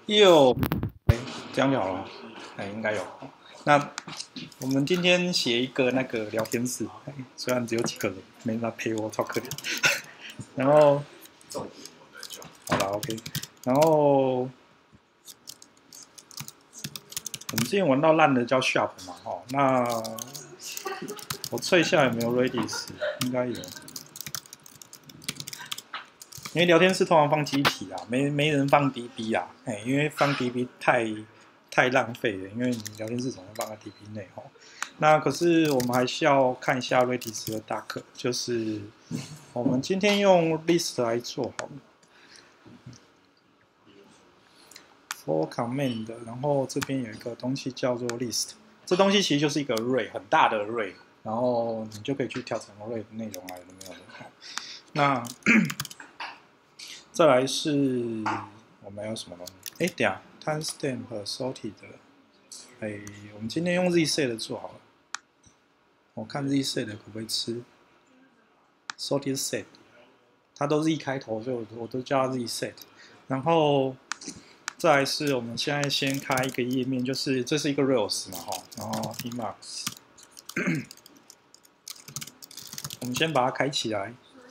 又，哎，这样就好了，哎，应该有。那我们今天写一个那个聊天室，虽然只有几个人，没人来陪我，超可怜。然后，好了，OK。然后我们之前玩到烂的叫 Sharp 嘛，哈，那我测一下有没有 Redis，应该有。因为聊天室通常放机体啊，没人放 DB 啊，哎，因为放 DB 太浪费了，因为你聊天室总会放在 DB 内吼。那可是我们还是要看一下 Redis 的 Docker，就是我们今天用 list 来做好了 for command， 然后这边有一个东西叫做 list， 这东西其实就是一个 array 很大的 array， 然后你就可以去调整 array 的内容啊，有没有的？那再来是我们有什么东西？哎，等下 timestamp sorted， 哎，我们今天用 zset 做好了。我看 zset 可不可以吃 sorted set， 它都 z 开头，所以我都叫它 zset。然后再来是我们现在先开一个页面，就是这是一个 rails 嘛，哈，然后 emacs， 我们先把它开起来。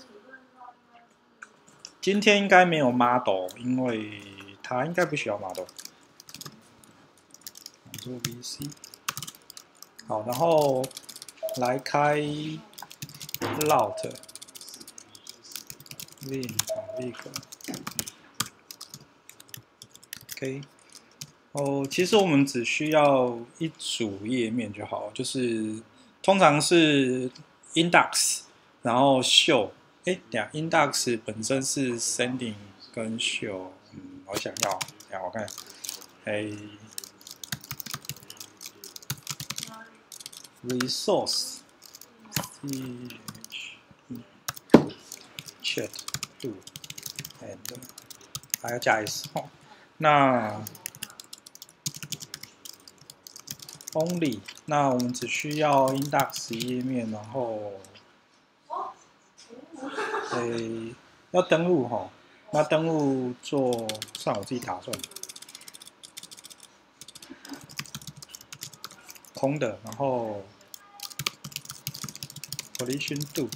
今天应该没有 model， 因为它应该不需要 model。做 VC， 好，然后来开 lout link OK。哦，其实我们只需要一组页面就好，就是通常是 index， 然后 show， 哎，等下 index 本身是 sending 跟 show， 我想要，等下我看，哎 resource chat do and 还要加 s 哦，那 only， 那我们只需要 index 页面，然后要登录哈，那登录做算我自己打算空的，然后 collision do，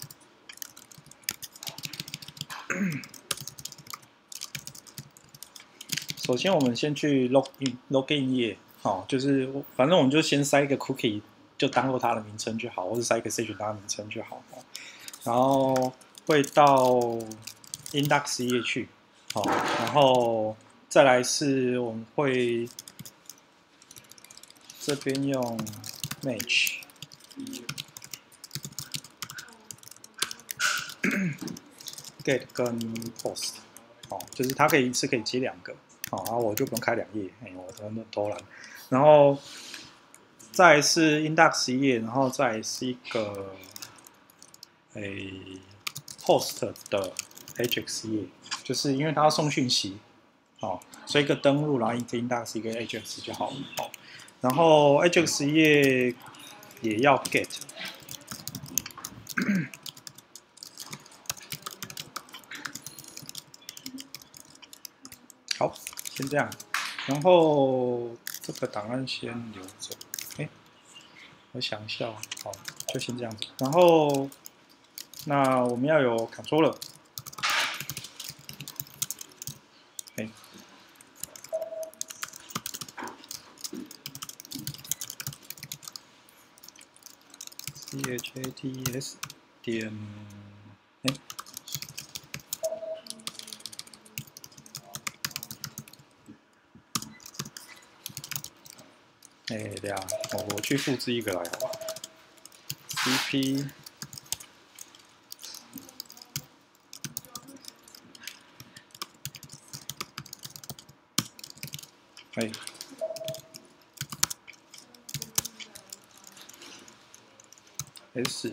首先我们先去 login 页，好，就是反正我们就先塞一个 cookie， 就当做它的名称就好，或者塞一个 session 它的名称就好，然后会到 index 页去，好，然后再来是我们会这边用 match get 跟 post， 哦，就是它可以一次可以接两个，好，然后我就不用开两页，我真的偷懒。然后再来是 index 页，然后再来是一个post 的 hx 页，就是因为它要送讯息，哦，所以一个登录，然后一个 index 一个 hx 就好了，哦，然后 hx 页也要 get。好，先这样，然后这个档案先留着。哎，我想一下，好，就先这样子。然后，那我们要有 controller， 哎，chats 点，哎，对啊，我去复制一个来好吧 ，cp。哎 ，s，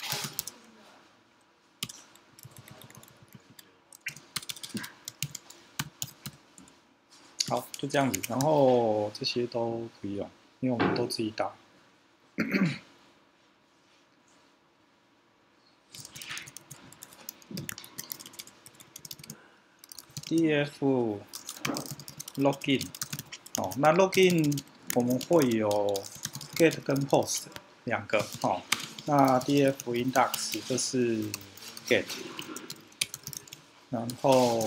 好，就这样子。然后这些都不用，因为我们都自己打。df login， 哦，那 login 我们会有 get 跟 post 两个，哦，那 df index 这是 get， 然后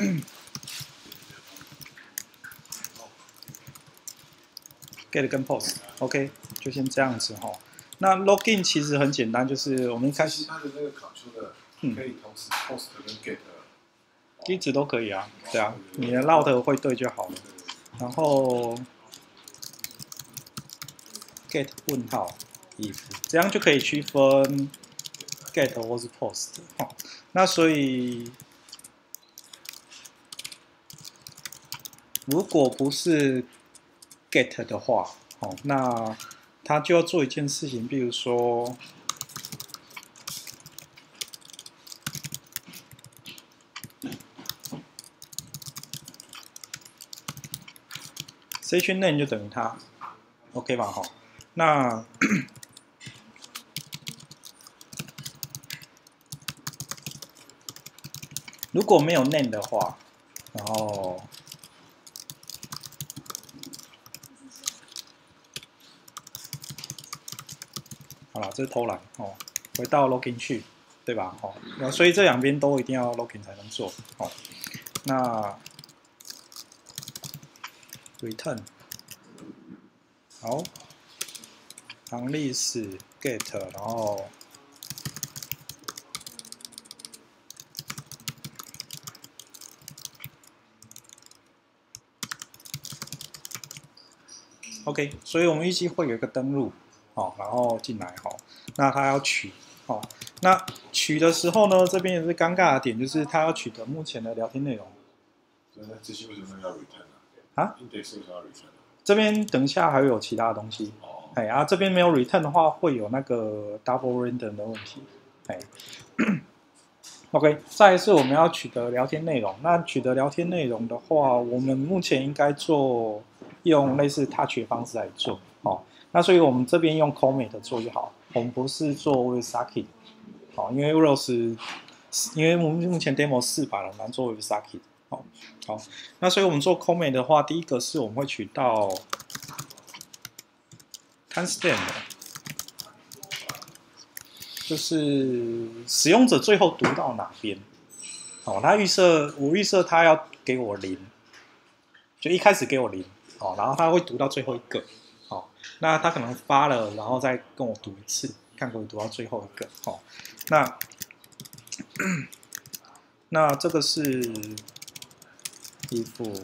get 跟 post，OK， 就先这样子哈。那 login 其实很简单，就是我们一开始它的那个 Ctrl 的可以同时 post 跟 get， 一直都可以啊，对啊，你的 route 会对就好了。然后 get 问号 if， 这样就可以区分 get 或是 post 哦。那所以如果不是 get 的话，哦，那他就要做一件事情，比如说session name 就等于它 ，OK 吧？哈，那如果没有 name 的话，然后好了，这是偷懒哦，回到 login 去，对吧？哦，那所以这两边都一定要 login 才能做哦。那 return 好，行历史 get， 然后OK， 所以我们预计会有一个登录，哦，然后进来，哦，那它要取，哦，那取的时候呢，这边也是尴尬的点，就是它要取得目前的聊天内容。 那这些为什么要 return 啊 ？index 为什么要 return？ 这边等一下还会有其他的东西，哎啊，这边没有 return 的话，会有那个 double random 的问题，哎。OK， 再来是我们要取得聊天内容。那取得聊天内容的话，我们目前应该用类似 touch 的方式来做。哦，那所以我们这边用 Comet 做就好，我们不是做 WebSocket。好，因为 Rose， 因为目前 Demo 4版了，难做 WebSocket。好，好，那所以我们做 Comet 的话，第一个是我们会取到 timestamp。就是使用者最后读到哪边，哦，我预设他要给我0，就一开始给我0，哦，然后他会读到最后一个，哦，那他可能发了，然后再跟我读一次，看可不可以读到最后一个，哦，那这个是if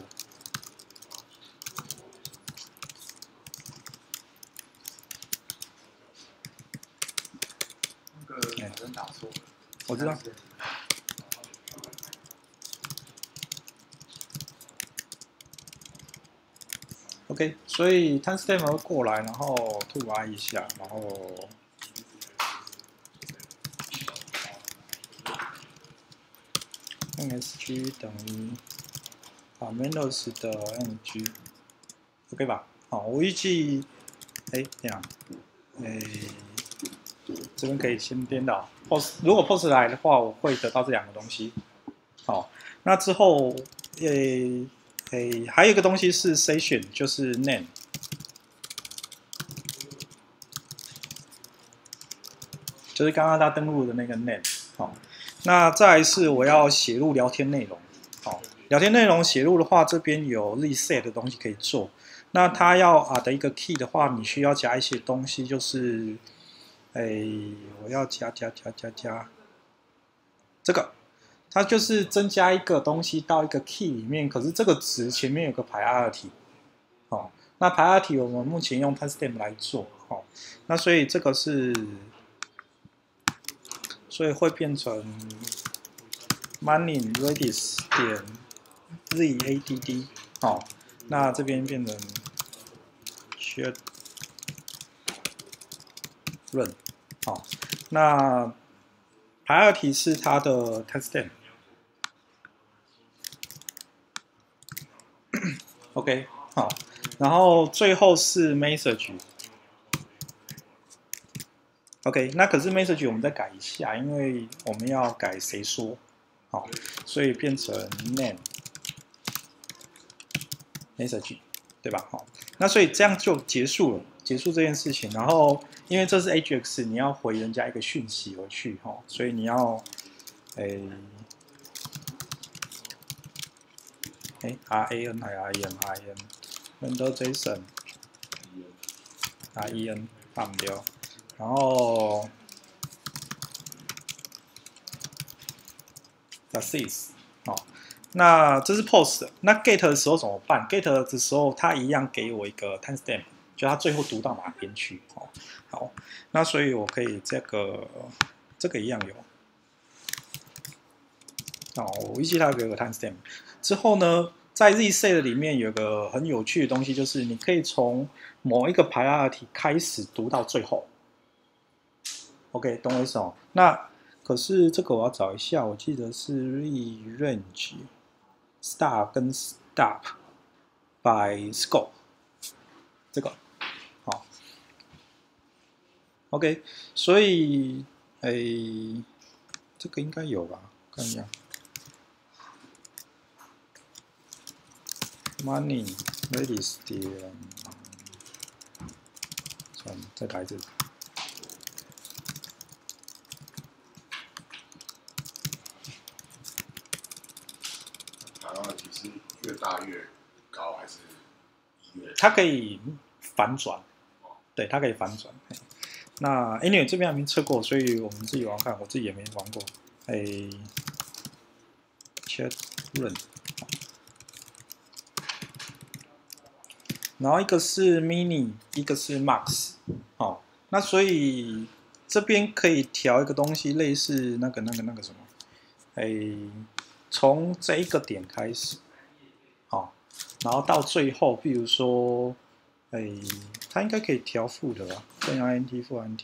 打错了， 我知道。OK， 所以 timestamp 会过来，然后 to i 一下，然后msg 等于Mendes 的 ng，OK 吧？好，我预计，这样，这边可以先颠倒 post， 如果 post 来的话，我会得到这两个东西。好，那之后，还有一个东西是 session， 就是 name， 就是刚刚他登录的那个 name。好，那再来是我要写入聊天内容。好，聊天内容写入的话，这边有 reset 的东西可以做。那它要的一个 key 的话，你需要加一些东西，就是，我要加这个。它就是增加一个东西到一个 key 里面，可是这个值前面有个 priority， 哦，那 priority 我们目前用 timestamp 来做，哦，那所以这个是，所以会变成 money redis 点 zadd， 哦，那这边变成 share run， 好，那 priority 是它的 timestamp。OK， 好，然后最后是 message。OK， 那可是 message 我们再改一下，因为我们要改谁说，好，所以变成 name message， 对吧？好，那所以这样就结束了，结束这件事情。然后因为这是 AJAX， 你要回人家一个讯息回去哈，所以你要RAN 还 REN，render JSON REN 放掉，然后 assist 好。那这是 post 的，那 get 的时候怎么办 ？get 的时候，它一样给我一个 timestamp， 就它最后读到哪边去。哦，好，那所以我可以这个一样有。哦，我预计它给我个 timestamp 之后呢，在 reset 里面有个很有趣的东西，就是你可以从某一个 priority 开始读到最后。OK， 懂我意思哦？那可是这个我要找一下，我记得是 rearrange start 跟 stop by scope 这个好 OK， 所以这个应该有吧？看一下 money radius 点，算了，再打一次。 是越大越高还是越？ 它可以反转，对，它可以反转。那 anyway 这边还没测过，所以我们自己玩看，我自己也没玩过。chat run， 然后一个是 mini， 一个是 max， 好，那所以这边可以调一个东西，类似那个什么，从这一个点开始，好，然后到最后，比如说，它应该可以调负的吧，正 int 负 int。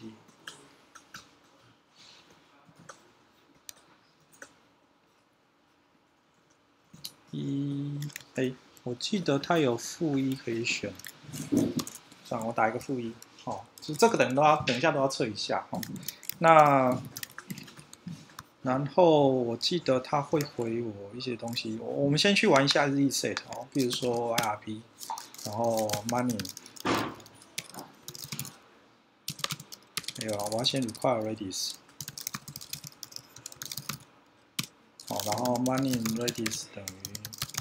我记得它有-1可以选，算了，我打一个-1，哦，就这个等一下都要测一下哦。那然后我记得它会回我一些东西，我们先去玩一下 reset 哦，比如说 IRB， 然后 money， 没有啊，我要先 require radius， 好，然后 money radius 等于。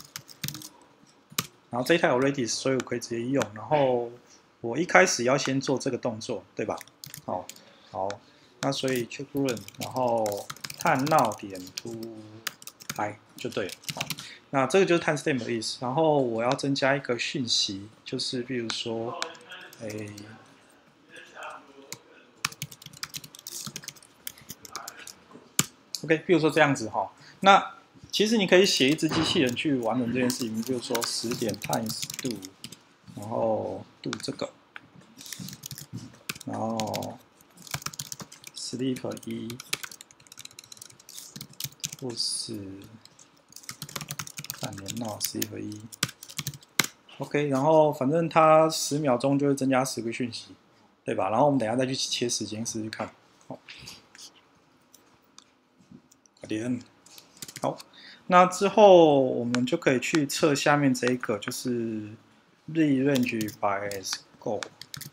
然后这一台有 radius， 所以我可以直接用。然后我一开始要先做这个动作，对吧？好，那所以 check run， 然后探闹点 to i 就对了。好，那这个就是 timestamp 的意思。然后我要增加一个讯息，就是比如说，OK， 比如说这样子哈。那其实你可以写一只机器人去完成这件事情，比如说10点 times do， 然后 do 这个，然后 sleep 1或是3年闹 sleep 1 ，OK， 然后反正它10秒钟就会增加10个讯息，对吧？然后我们等一下再去切时间试试看。好，快点，好。那之后我们就可以去测下面这一个，就是 rearrange by scope。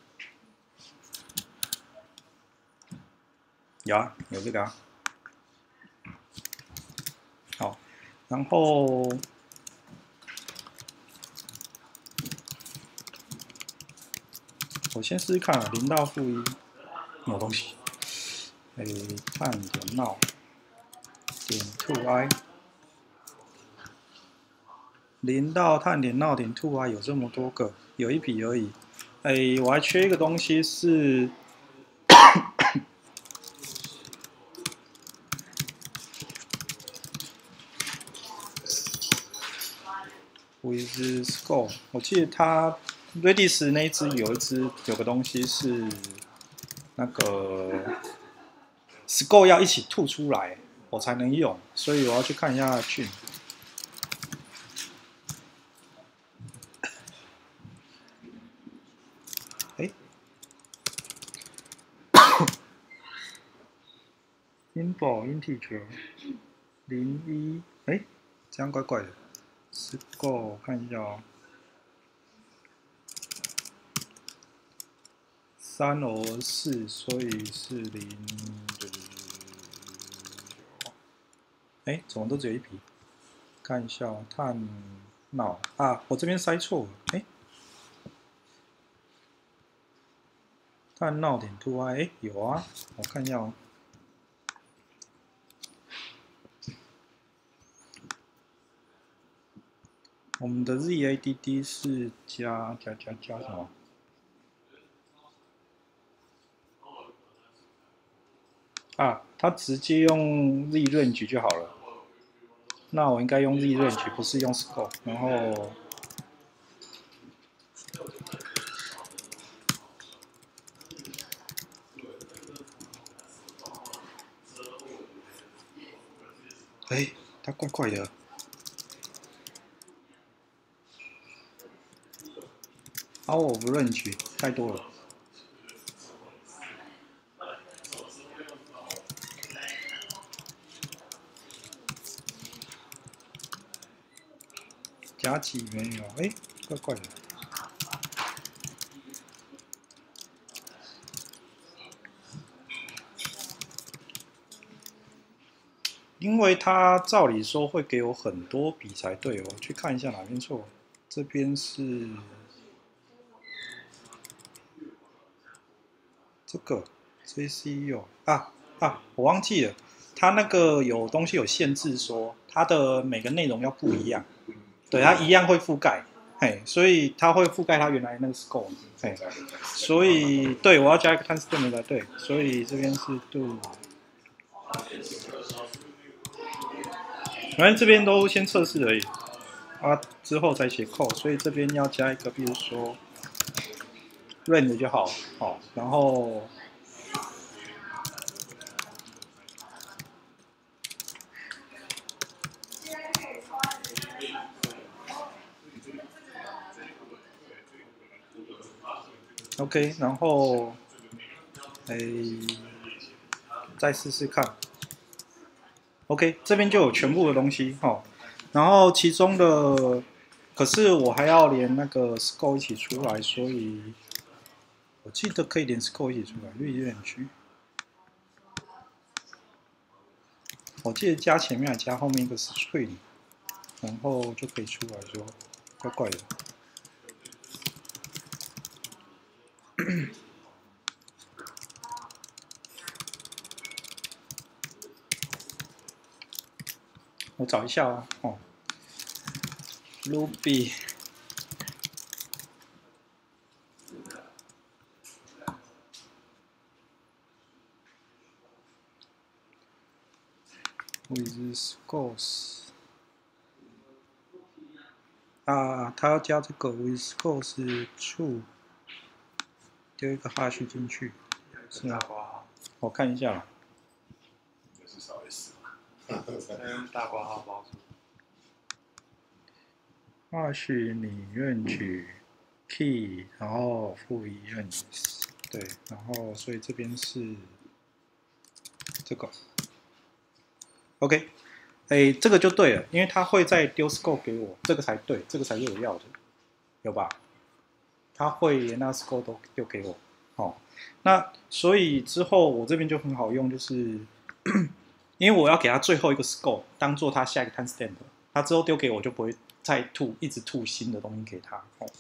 有啊，有这个啊。好，然后我先试试看啊，0到-1，什么东西？探点闹点 to i。0到探点闹点 to i 有这么多个，有一笔而已。我还缺一个东西是with scope， 我记得它 Redis 那一只有个东西是那个 scope 要一起吐出来，我才能用，所以我要去看一下菌。Info integer 01，这样怪怪的。scope 看一下哦。 3/4，所以是0。哎，怎么都只有一笔？看一下碳闹啊，我这边塞错了。哎，碳闹点 2i， 哎，有啊，我看一下哦。我们的 ZADD 是加什么？啊，它直接用 Z range 就好了。那我应该用 Z range， 不是用 scope。然后，哎，它怪怪的。Out of range 太多了。加几没有？哎，怪怪的。因为它照理说会给我很多笔才对，我去看一下哪边错。这边是这个 JCU 我忘记了，它那个有东西有限制说它的每个内容要不一样，对，它一样会覆盖，嘿，所以它会覆盖它原来那个 scope， 嘿，所以对我要加一个 timestamp 才对，所以这边是 do。反正这边都先测试而已，啊，之后才写 code， 所以这边要加一个，比如说 range 就好，好，然后OK， 然后再试试看。OK， 这边就有全部的东西哈，然后其中的，可是我还要连那个 scope 一起出来，所以我记得可以连 scope 一起出来，绿有点区。我记得加前面还加后面一个 string， 然后就可以出来说，怪怪的。我找一下哦，Ruby。with scores 啊，他要加这个 with scores true， 丢一个 hash 进去，是吗？我看一下。 是少 S 用大括号包住。 hash 你任取 key， 然后负一任 对，然后所以这边是这个 ，OK。哎，这个就对了，因为他会再丢 scope 给我，这个才对，这个才是我要的，有吧？他会连那 scope 都丢给我，哦，那所以之后我这边就很好用，就是因为我要给他最后一个 scope 当做他下一个 timestamp， 他之后丢给我就不会再一直吐新的东西给他，哦，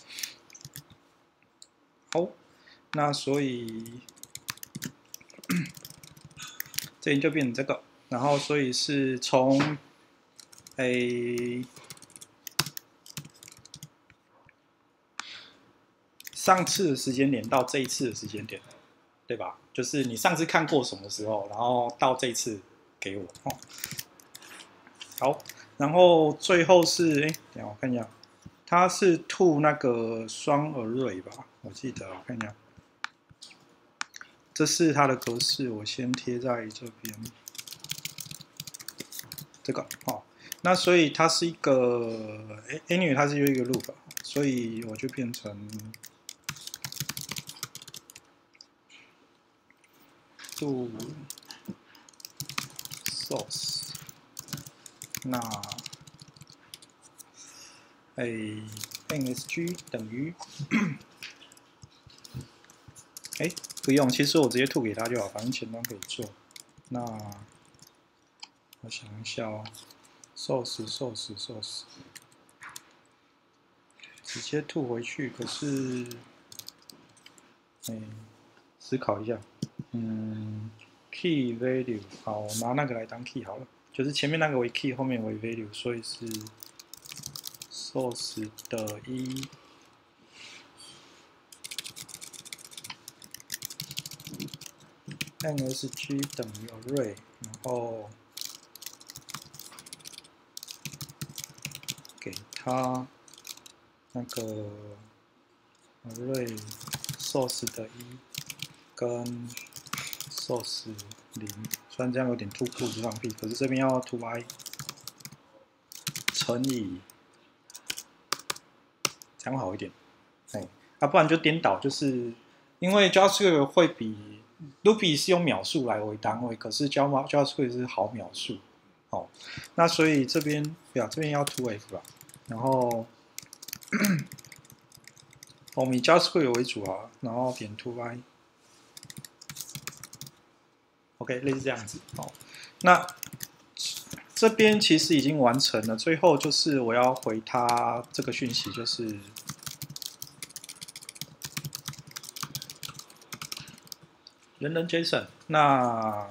好，那所以这边就变成这个。然后，所以是从上次的时间点到这一次的时间点，对吧？就是你上次看过什么时候，然后到这一次给我。哦，好，然后最后是等一下我看一下，它是吐那个双 array 吧？我记得，我看一下，这是它的格式，我先贴在这边。这个哦，那所以它是一个anyway 它是有一个 loop， 所以我就变成 do source， 那nsg 等于哎，不用，其实我直接吐给他就好，反正前端可以做。那我想一下哦，source，直接吐回去，可是，哎，思考一下，key value， 好，我拿那个来当 key 好了，就是前面那个为 key， 后面为 value， 所以是 source 的MSG 等于 array， 然后给它那个 array source 的跟 source 0，虽然这样有点 to 裤子放屁，可是这边要 to i 乘以，这样好一点，哎，不然就颠倒，就是因为 JavaScript 会比 Ruby 是用秒数来为单位，可是 JavaScript 是毫秒数，哦，那所以这边要 2f 吧，然后我们以 JavaScript 为主啊，然后点 2i， OK， 类似这样子，哦，那这边其实已经完成了，最后就是我要回它这个讯息，就是人 JSON， 那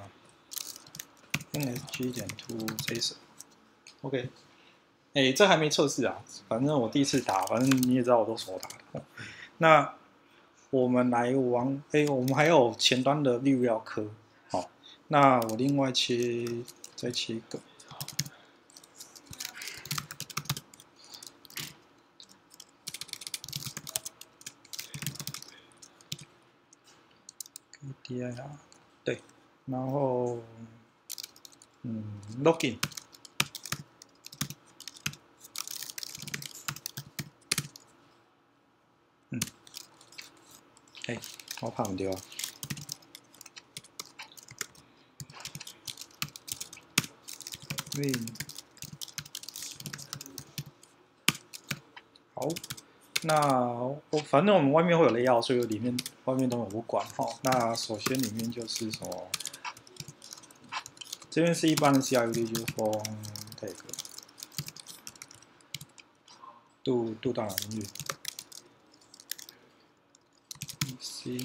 nsg 点 to JSON，OK， 哎，这还没测试啊，反正我第一次打，反正你也知道我都手打的。那我们来玩，我们还有前端的 view 要刻，好，那我另外再切一个。dir 对，然后login， 我拍唔到啊。好，那反正我们外面会有layout，所以里面外面都我不管哈。那首先里面就是什么，这边是一般的 CRUD， 就是 from tag， 度到哪边去 ？C。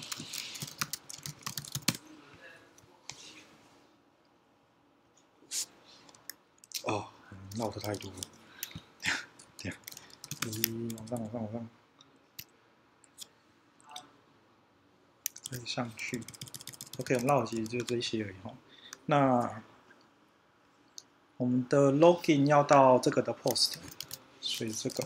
哦，绕的太多了。这样，往上，可以上去。OK， 我们绕的其实就这些而已哈。那我们的 login 要到这个的 post， 所以这个。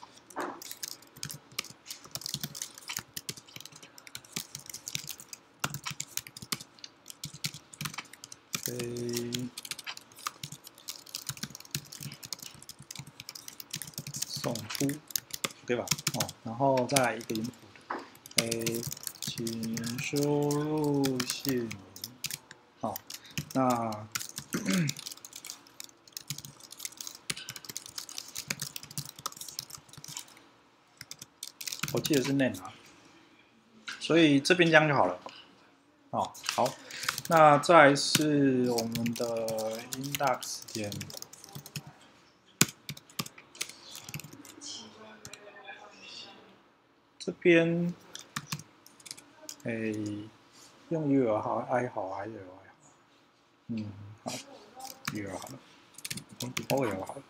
送出，对吧？哦，然后再来一个 input， 请输入姓名。好，那我记得是 name 啊，所以这边这样就好了。哦，好，那再来是我们的 index 点。这边，用 URL 好 I 好还是 L I 好？好 ，URL 好了，OL 好了。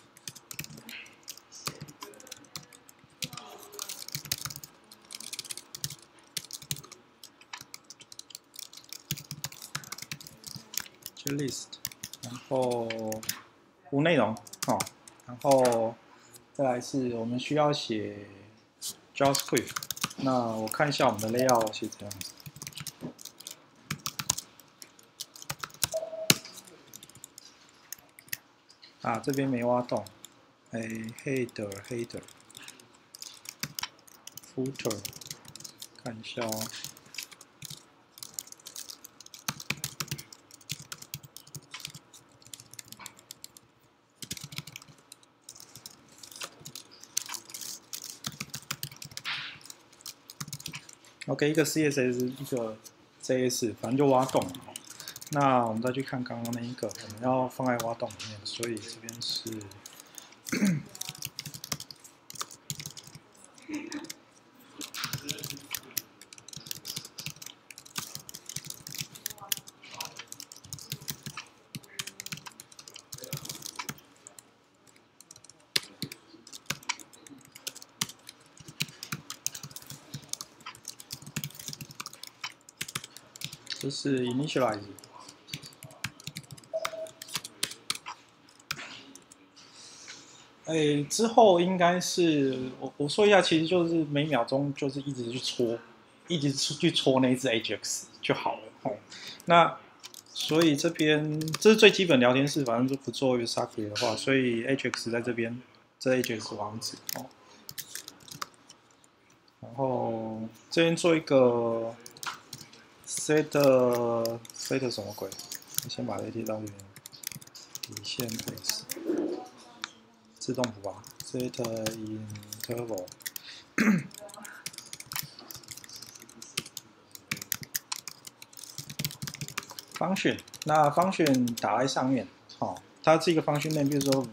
就 list， 然后无内容哦，然后再来是我们需要写 JavaScript， 那我看一下我们的 layout 是这样子。啊，这边没挖洞。header footer， 看一下哦。 OK， 一个 CSS， 一个 JS， 反正就挖洞了。那我们再去看刚刚那一个，我们要放在挖洞里面，所以这边是这是 initialize。之后应该是我说一下，其实就是每秒钟就是一直去戳，一直去戳那一只 Ajax 就好了。哦，那所以这边这是最基本聊天室，反正就不做 Usagi 的话，所以 Ajax 在这边，这 Ajax 网址哦。然后这边做一个 set 什么鬼？我先把这贴到这边，底线 place 自动补吧 set interval function， 那 function 打在上面，哦，它是一个 function name， 比如说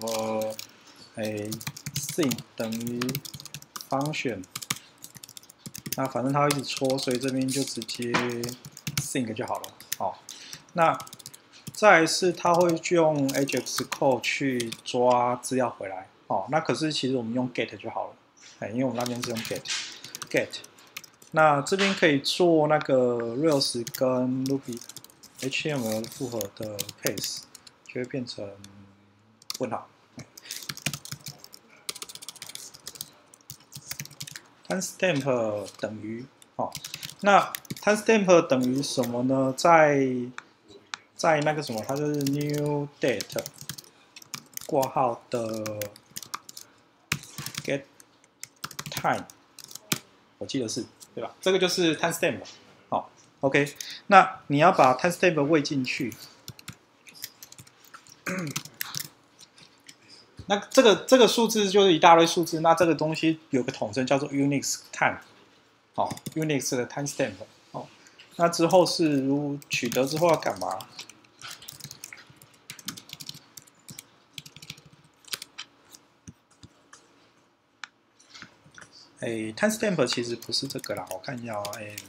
thing 等于 function。那反正它会一直戳，所以这边就直接 sync 就好了。好，那再来是它会用 Ajax code 去抓资料回来。哦，那可是其实我们用 get 就好了。因为我们那边是用 get。那这边可以做那个 Rails 跟 Ruby HTML 复合的 case， 就会变成问号。timestamp 等于那 timestamp 等于什么呢？在那个什么，它就是 new date 挂号的 get time， 我记得是对吧？这个就是 timestamp。好 ，OK， 那你要把 timestamp 喂进去。那这个数字就是一大堆数字，那这个东西有个统称叫做 Unix time， Unix 的 timestamp， 那之后是如取得之后要干嘛？timestamp 其实不是这个啦，我看一下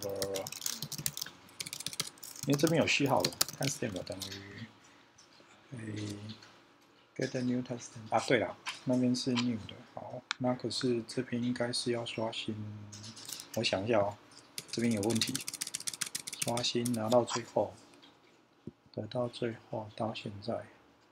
因为这边有序号的 timestamp 等于get a new timestamp 啊，对了，那边是 new 的，好，那可是这边应该是要刷新，我想一下哦，这边有问题，刷新拿到最后，得到最后到现在，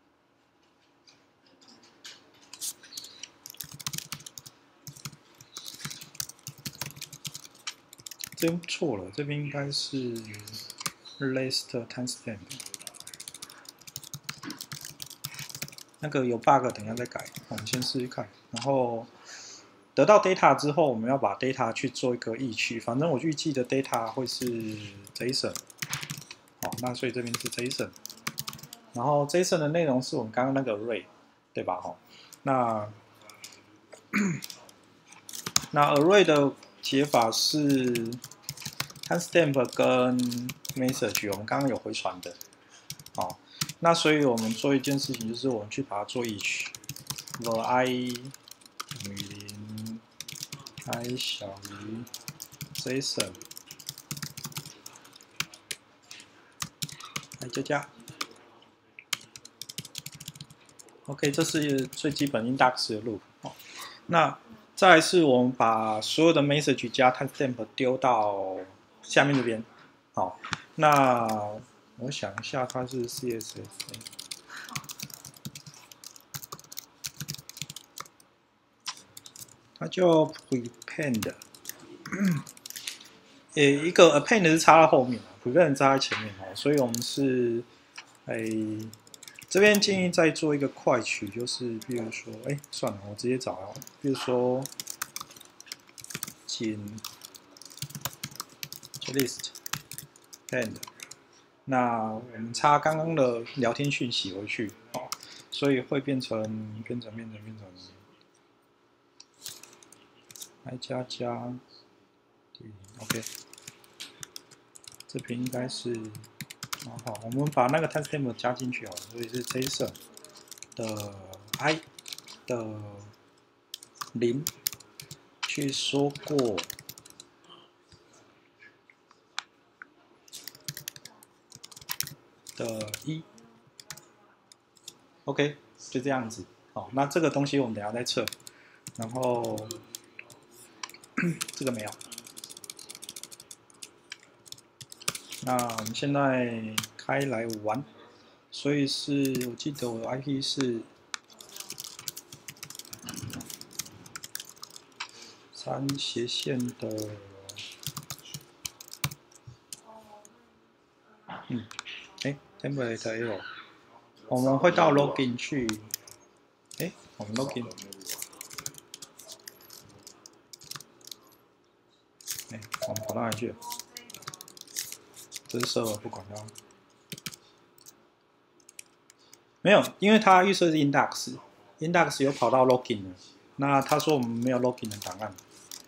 这边错了，这边应该是 last timestamp。那个有 bug， 等一下再改。我们先试试看。然后得到 data 之后，我们要把 data 去做一个译区。反正我预计的 data 会是 JSON。好，那所以这边是 JSON。然后 JSON 的内容是我们刚刚那个 array， 对吧？哈，那array 的解法是 timestamp 跟 message， 我们刚刚有回传的。好。那所以我们做一件事情，就是我们去把它做 each，var i 等于0 ，i 小于 JSON， 来加。OK， 这是最基本 index 的 loop。那再来是我们把所有的 message 加 timestamp 丢到下面这边。好，那我想一下，它是 CSS， 它叫 prepend， 一个 append 是插在后面 ，prepend 插在前面所以我们是这边建议再做一个快取，就是比如说，算了，我直接找了，比如说仅 list append。那我们插刚刚的聊天讯息回去，所以会变成 i 加加 ，OK， 这边应该是，好，我们把那个 timestamp 加进去好了，所以是 JSON 的 I 的0去说过的1 ，OK， 就这样子。好，那这个东西我们等一下再测，然后这个没有。那我们现在开来玩，所以是我记得我的 IP 是3斜线的，template error， 我们会到 login 去，我们 login， 我们跑到哪里去了？这是 server 不管它，没有，因为它预设是 index 有跑到 login 了，那他说我们没有 login 的档案，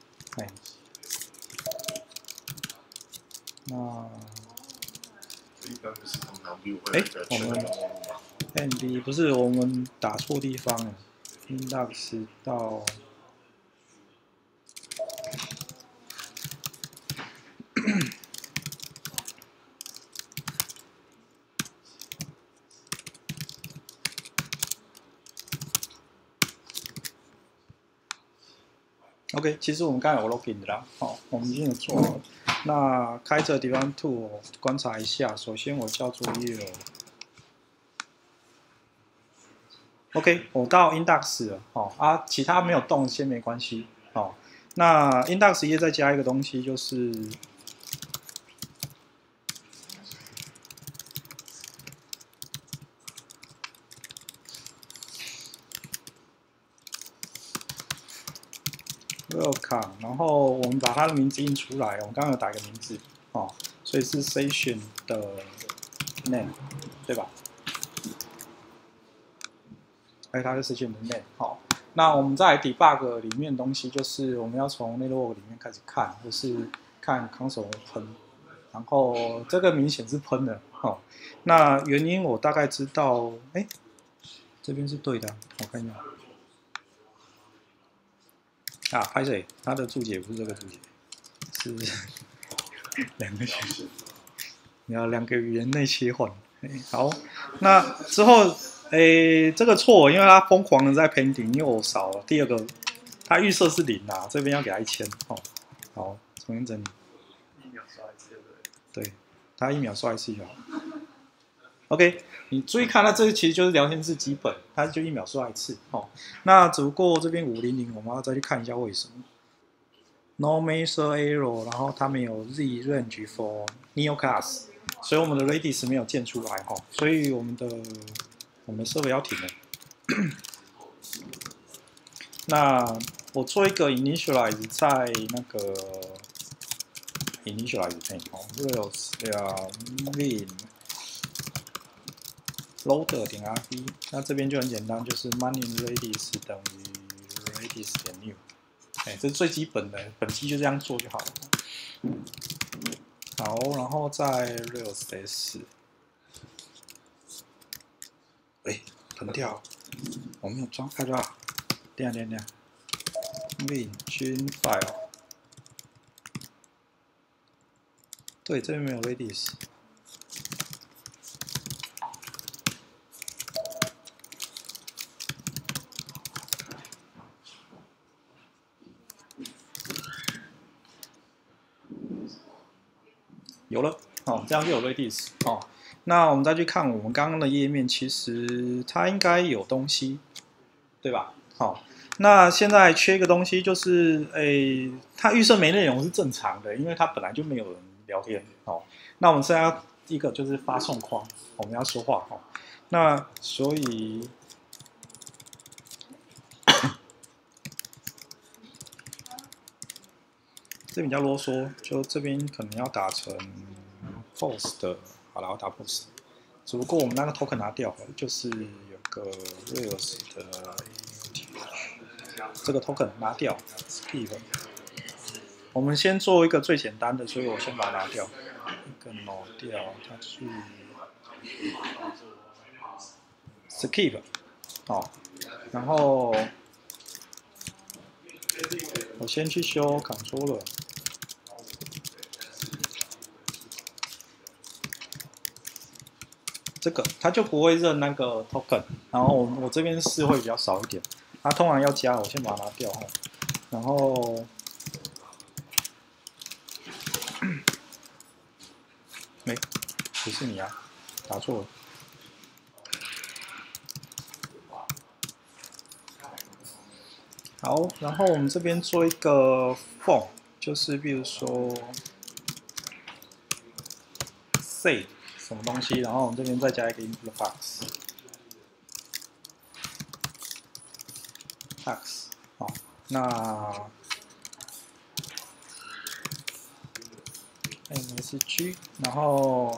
那一般不是通常 view 会我们 MD 不是我们打错地方了 ，index 到。OK， 其实我们刚才有 login 的啦，我们已经有做了。那开着 Development Tool 观察一下，首先我叫作业OK， 我到 Index 了，其他没有动先没关系，那 Index 页再加一个东西就是。welcome， 然后我们把它的名字印出来，我们刚刚有打一个名字，所以是 session 的 name， 对吧？它是 session 的 name， 那我们在 debug 里面的东西就是我们要从 network 里面开始看，或是看 console 喷，然后这个明显是喷的，那原因我大概知道，这边是对的，我看一下。拍谁？它的注解不是这个注解，是2个选项，你要2个语言内切换。好，那之后，这个错，因为它疯狂的在 pending， 因为我少了第2个，它预设是0啊，这边要给它1000，好，重新整理。 1秒刷一次， 对，它1秒刷一次就好。OK， 你注意看，它这个其实就是聊天室基本，它就1秒刷一次，那只不过这边500，我们要再去看一下为什么。No major error， 然后它没有 z range for neo class， 所以我们的 Redis 没有建出来，所以我们的设备要停了。那我做一个 initialize 在那个 initialize rails min loader 点 rb， 那这边就很简单，就是 money redis 等于 redis 点 new， 这是最基本的，本期就这样做就好了。好，然后再 rails s， 喷掉，我没有装开就好。等下 min 均 file， 对，这边没有 redis。有了，这样就有 Redis，那我们再去看我们刚刚的页面，其实它应该有东西，对吧？那现在缺一个东西，就是它预设没内容是正常的，因为它本来就没有人聊天，那我们现在要一个就是发送框，我们要说话，那所以这比较啰嗦，就这边可能要打成 post， 好了，我打 post。只不过我们那个 token 拿掉了，就是有个 rails 的这个 token 拿掉 skip。我们先做一个最简单的，所以我先把它拿掉。 一个挪掉，它去 skip 哦，然后我先去修 controller。这个它就不会认那个 token， 然后我这边是会比较少一点，它通常要加，我先把它拿掉哈，然后，没，不是你啊，打错了。好，然后我们这边做一个 form， 就是比如说 say 什么东西，然后我们这边再加一个 input box， 好，那 MSG， 然后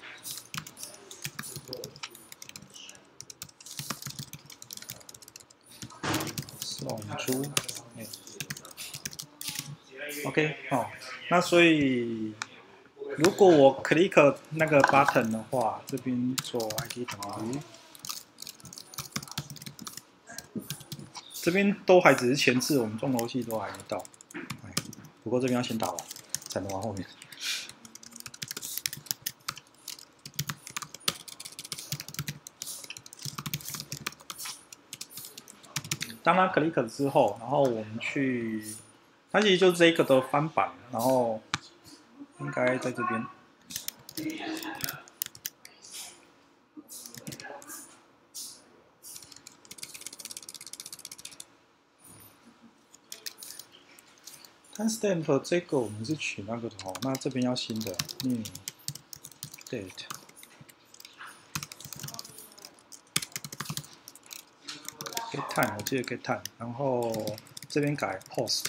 送出，OK， 好，那所以如果我 click 那个 button 的话，这边做 id 等于，这边都还只是前置，我们重头戏都还没到。不过这边要先打完，才能往后面。当它 click 之后，然后我们去，它其实就是这个的翻版，然后应该在这边。timestamp 这个我们是取那个的哦，那这边要新的 new date。get time 我记得 get time， 然后这边改 post，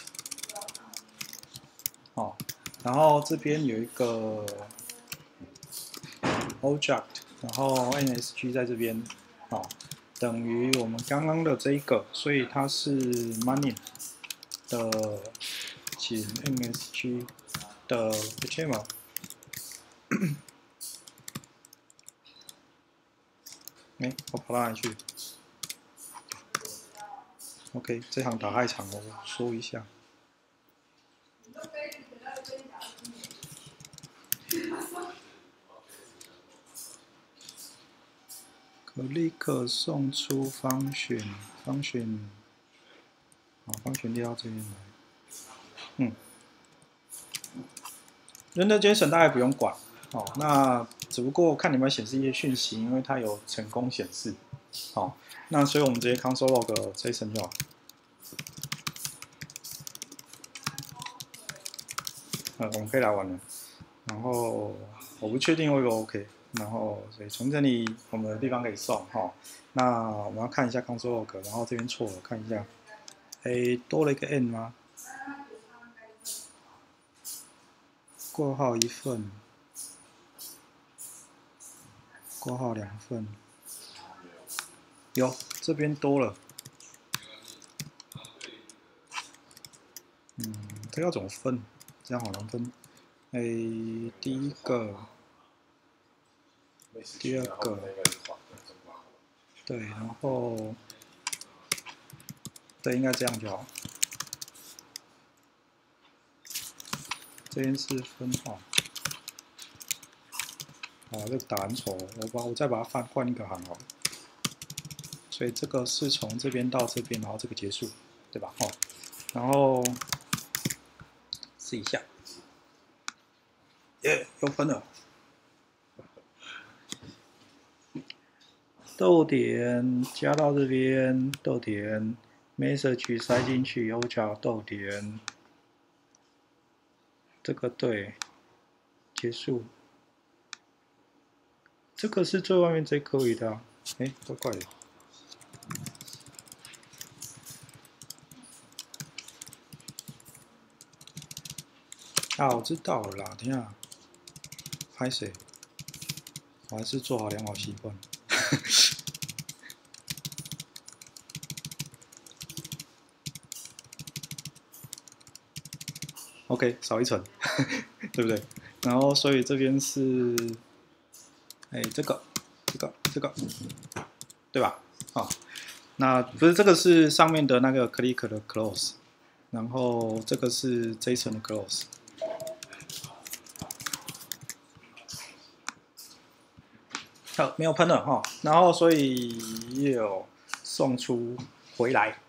哦，然后这边有一个 object， 然后 nsg 在这边，哦，等于我们刚刚的这一个，所以它是 money 的请 nsg 的 pachema。我跑到哪里去 ？OK， 这行打太长了，我说一下。click 送出方选，好，方选列到这边来。render JSON 大概不用管，哦，那只不过看你们显示一些讯息，因为它有成功显示，好，那所以我们直接 console log JSON 就好。我们可以来玩了。然后我不确定会不会 OK， 然后所以从这里我们的地方可以送哈。那我们要看一下 console log， 然后这边错了，看一下，多了一个 n 吗？括号1份，括号2份，有这边多了。这要怎么分？这样好难分。第一个，第二个，对，然后，对，应该这样就好。这边是分号。这个打很丑，我再把它换一个行好了。所以这个是从这边到这边，然后这个结束，对吧？然后试一下，又分了。逗点加到这边，逗点 message 塞进去，又加逗点，这个对，结束。这个是最外面这可以的啊，怪怪的。我知道了啦，等一下，拍谁？我还是做好良好习惯。OK， 少一层，对不对？ 然后所以这边是，这个，对吧？好，那不是这个是上面的那个 click 的 close， 然后这个是这一层的 close。好，没有喷了哈，然后所以也有送出回来。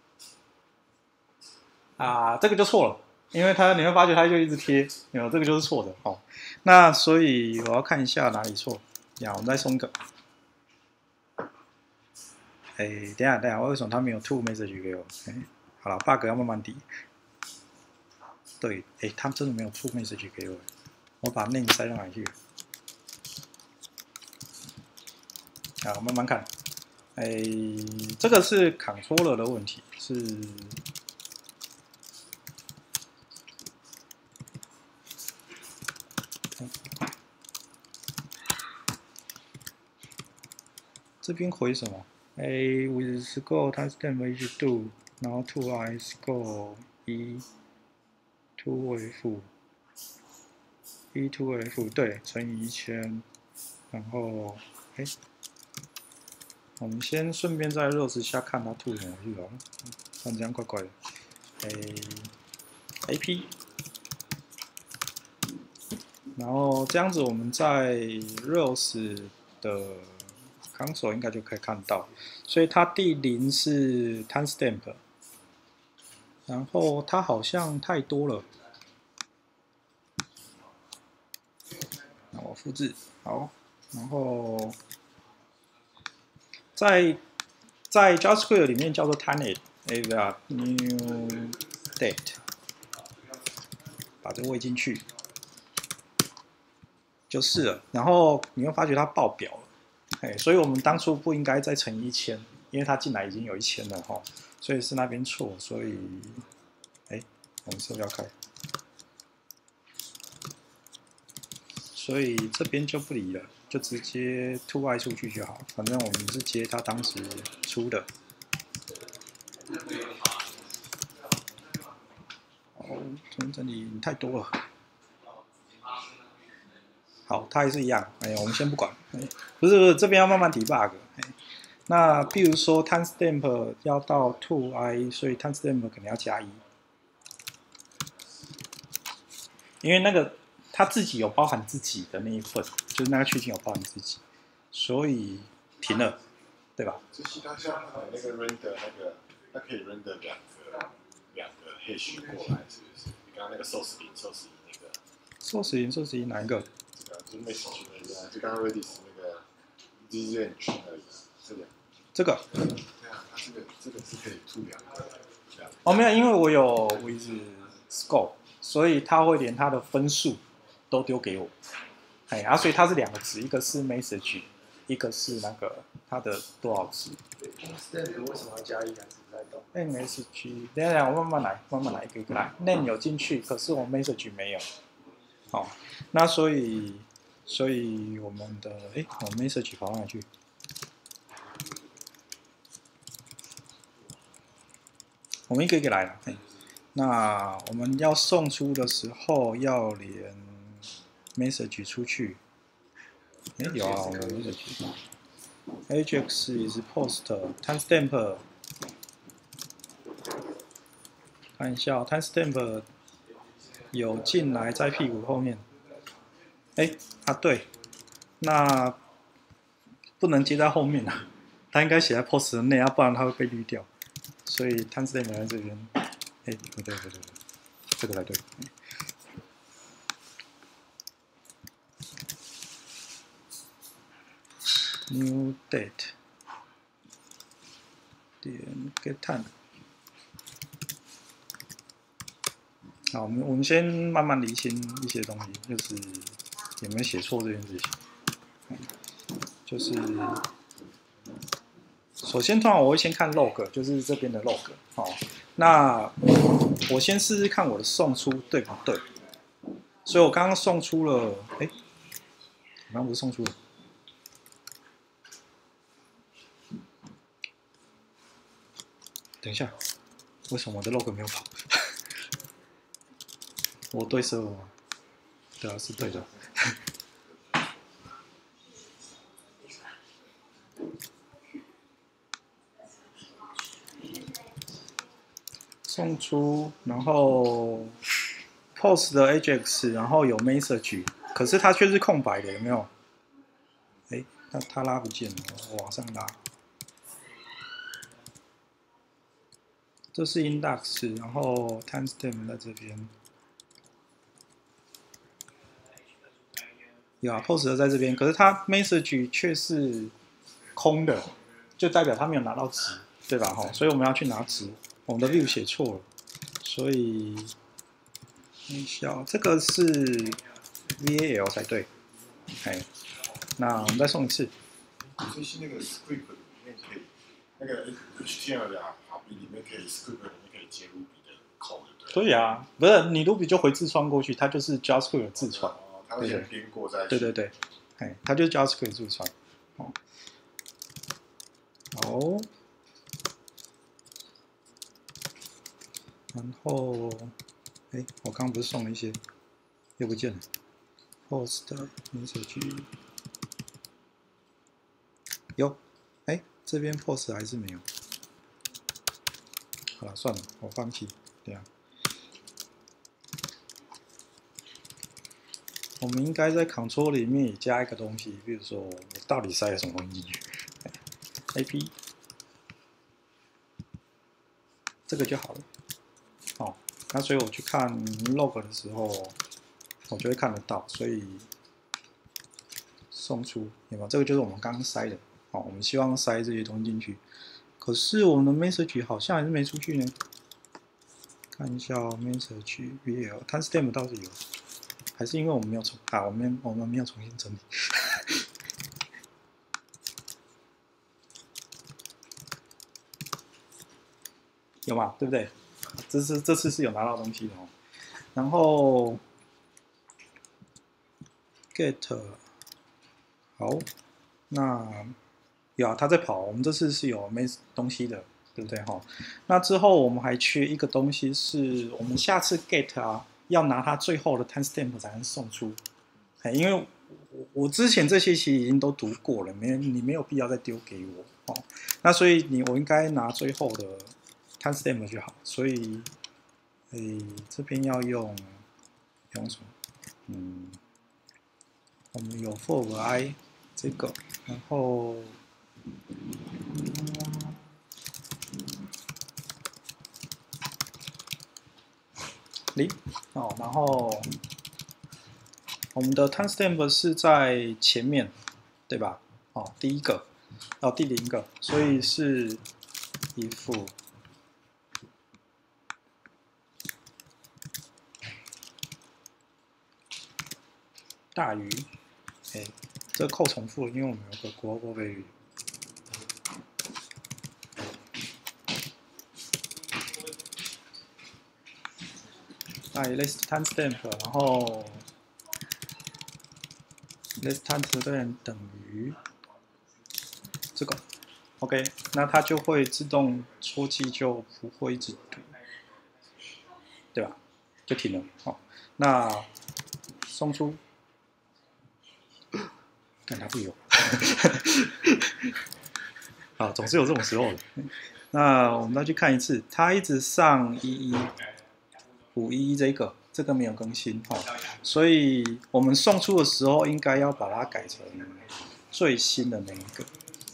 这个就错了，因为你会发觉它就一直贴，这个就是错的哦。那所以我要看一下哪里错，我们再送一个。等一下，为什么它没有 to message 给我？好了 ，bug 要慢慢抵。对，它真的没有 to message 给我，我把 name 塞到哪里去？好，慢慢看。这个是 controller 的问题，是。这边回什么？with score timestamp h do， 然后 to I score 2 F 2 F 对，乘以1000，然后我们先顺便在热词下看它吐什么去了，这样怪怪的。AP， 然后这样子我们在 Rails 的 console 应该就可以看到，所以它第0是 timestamp， 然后它好像太多了，那我复制好，然后在 JavaScript 里面叫做 Tanit new date， 把这个喂进去就是了，然后你会发觉它爆表了。所以我们当初不应该再乘以1000，因为它进来已经有1000了哈，所以是那边错，所以，我们是不是要开？所以这边就不理了，就直接 to I 出去就好，反正我们是接它当时出的。这里太多了。好，它还是一样。我们先不管。不是，这边要慢慢 debug。那比如说 timestamp 要到 to I， 所以 timestamp 可能要加1，因为那个它自己有包含自己的那一份，就是那个区间有包含自己，所以停了，对吧？ 就是它像那个 render 它可以 render 两个 hash 过来，是不是？你刚刚那个 source 0 source 1那个。source 1哪一个？就是 message 那个，就刚刚 Redis 那个 range 那里，这个。对啊，它这个是可以出两个。 没有，因为我有 with score， 所以它会连它的分数都丢给我。所以它是2个值，一个是 message， 一个是那个它的多少值。 Stamp 为什么要加1还是不太懂 ？message， 等一下我慢慢来，一个来。name 有进去，可是我 message 没有。好，那所以我们的我 message 跑到哪去？我们一个一个来了。那我们要送出的时候要连 message 出去。有啊，我们 message。Ajax is post timestamp。看一下timestamp 有进来在屁股后面。对，那不能接在后面啊，它应该写在 post 的内，不然它会被滤掉。所以 timestamp 在这边。不对，这个才对。New date 点 get time。好，我们先慢慢厘清一些东西，就是有没有写错这件事情。就是首先，通常我会先看 log， 就是这边的 log。那我先试试看我的送出对不对。所以我刚刚送出了，我刚刚不是送出了？等一下，为什么我的 log 没有跑？我对server吗？ 对啊，是对的。送出，然后 post 的 ajax， 然后有 message， 可是它却是空白的，有没有？哎，那它拉不见了，我往上拉。这是 index， 然后 timestamp 在这边。有啊 ，post 的在这边，可是它 message 却是空的，就代表它没有拿到值，对吧？哈，所以我们要去拿值。我们的 view 写错了，所以看一下，这个是 VAL 才对。哎，那我们再送一次。 最新那个 script 里面可以，那个 HTML 的好笔里面可以 script 里面可以接 Ruby 的 code， 对。 可以啊，不是你 Ruby 就回字窗过去，它就是 JavaScript 的字窗。 它会先编过再。 对对对，哎，它就是 JavaScript 字窗。哦，好。然后，哎，我刚刚不是送了一些，又不见了。Post message 有，哎，这边 Post 还是没有。好了，算了，我放弃。对啊，我们应该在 Control 里面也加一个东西，比如说我到底塞了什么东西进去 ？AP 这个就好了。哦，那所以我去看 log 的时候，我就会看得到，所以送出有没有？这个就是我们刚刚塞的。好，我们希望塞这些东西进去，可是我们的 message 好像还是没出去呢。看一下 message VL timestamp 倒是有，还是因为我们没有重啊？我们没有重新整理。有嘛？对不对？这次是有拿到东西的哦。然后 get 好，那有啊，它在跑。我们这次是有没东西的，对不对哈？那之后我们还缺一个东西，是我们下次 get 啊，要拿它最后的 timestamp 才能送出。因为我之前这些其实已经都读过了，你没有必要再丢给我哦。那所以我应该拿最后的 timestamp 就好。所以，这边要用什么？我们有 for i 这个，然后0哦，然后我们的 timestamp 是在前面，对吧？哦，第一个，哦，第0个，所以是if 大于，这扣重复了，因为我们有个 global value。大于 list timestamp， 然后 list timestamp 等于这个 ，OK， 那它就会自动戳记，就不会一直读，对吧？就停了。好，那送出，看它不有，好，总是有这种时候的。那我们再去看一次，它一直上511这个没有更新哦，所以我们送出的时候应该要把它改成最新的那一个。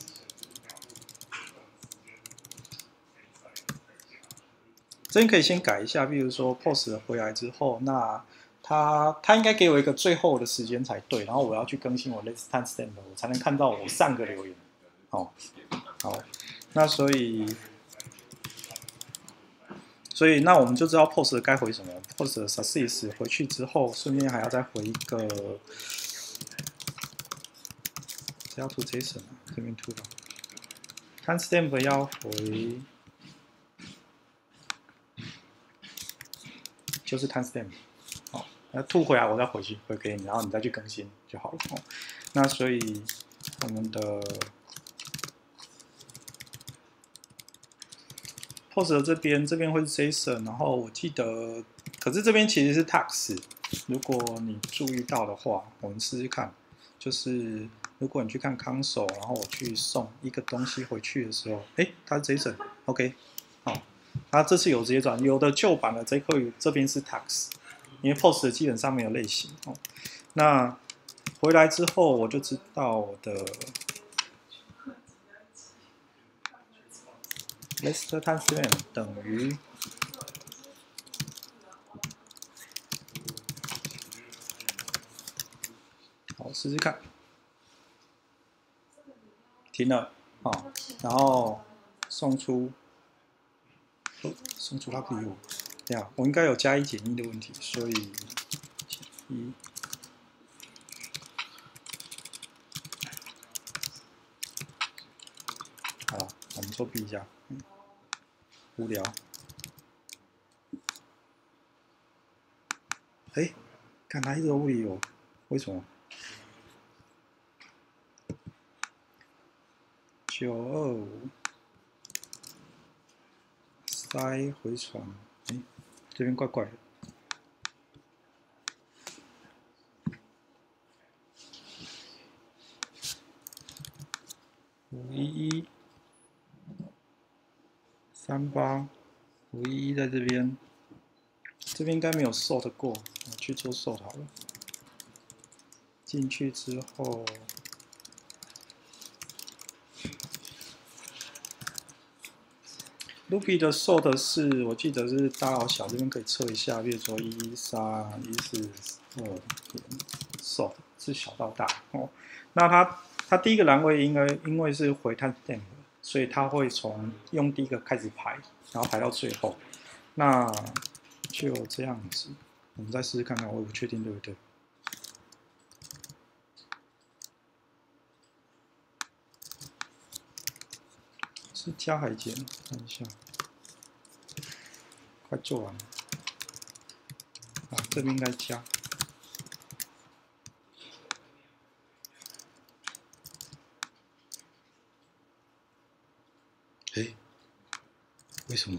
这边可以先改一下，比如说 post 回来之后，那它应该给我一个最后的时间才对，然后我要去更新我 list timestamp， 我才能看到我上个留言。哦，好，那所以那我们就知道 post 该回什么 ，post success 回去之后，顺便还要再回一个，这要 to JSON 这边 to 了 ，timestamp 要回，就是 timestamp， 好，那吐回来我再回给你，然后你再去更新就好了。哦，那所以我们的 post 这边会是 JSON， 然后我记得，可是这边其实是 tax， 如果你注意到的话，我们试试看，就是如果你去看 console， 然后我去送一个东西回去的时候，哎，它是 JSON，OK， 好，它这次有直接转，有的旧版的 jQuery 这边是 tax， 因为 post 基本上没有类型哦。那回来之后我就知道我的 list timestamp 等于。好，试试看，停了，好，然后送出，送出它不理我，对啊，我应该有加一减一的问题，所以减一，好，我们作弊一下，无聊，哎，看它一直都不理我，为什么？925塞回传，哎，这边怪怪的。51138，511在这边，这边应该没有 sort 过，我去做 sort 好了。进去之后。Ruby 的 sort 是我记得是大老小，这边可以测一下，比如说142点 sort 是小到大哦。那它第一个栏位因为是回 timestamp， 所以它会用第一个开始排，然后排到最后。那就这样子，我们再试试看看，我也不确定对不对。是加还减？看一下，快做完了。啊，这边应该加。哎，为什么？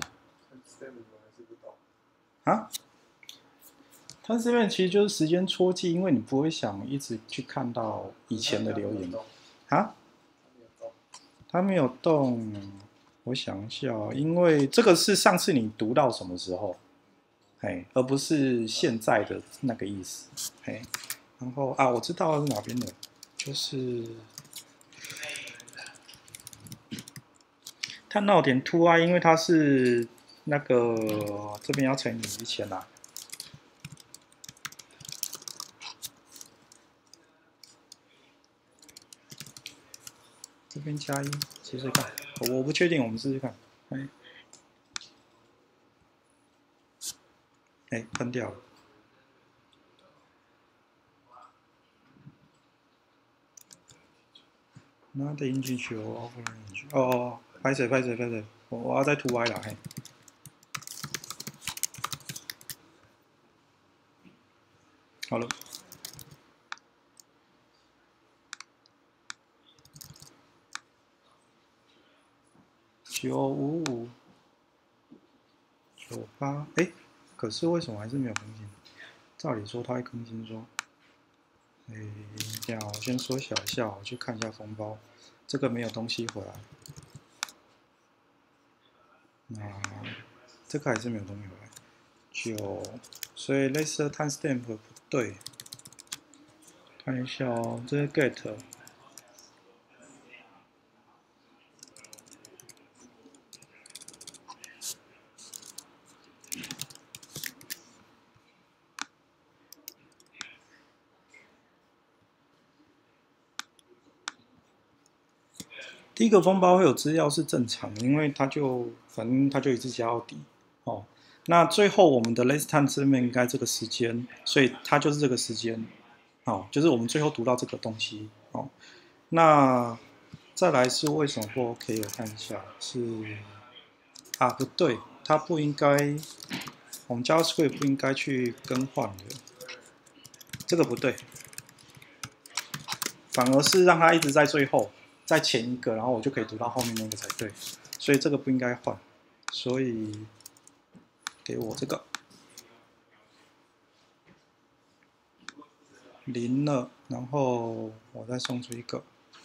啊？它这边其实就是时间戳记，因为你不会想一直去看到以前的留言。啊？它没有动，我想一下，因为这个是上次你读到什么时候，哎，而不是现在的那个意思，哎，然后啊，我知道是哪边的，就是探到点 to 啊，因为它是那个这边要乘以1000啊。这边加1，试试看。我不确定，我们试试看。哎，喷掉了。Not integer of range。哦，拍谁？我要再涂 Y 了，嘿。好了。95598，哎，可是为什么还是没有更新？照理说它会更新说，哎，这样我先缩小一下，我去看一下封包，这个没有东西回来，那这个还是没有东西回来，所以 list timestamp 不对，看一下哦，这是 get。第一个封包会有资料是正常的，因为反正它就一直加到底哦。那最后我们的 last time 这边应该这个时间，所以它就是这个时间，哦，就是我们最后读到这个东西哦。那再来是为什么不 OK？ 我看一下，是啊不对，它不应该，我们 JavaScript 不应该去更换的，这个不对，反而是让它一直在最后。在前一个，然后我就可以读到后面那个才对，所以这个不应该换，所以给我这个。 0了，然后我再送出一个。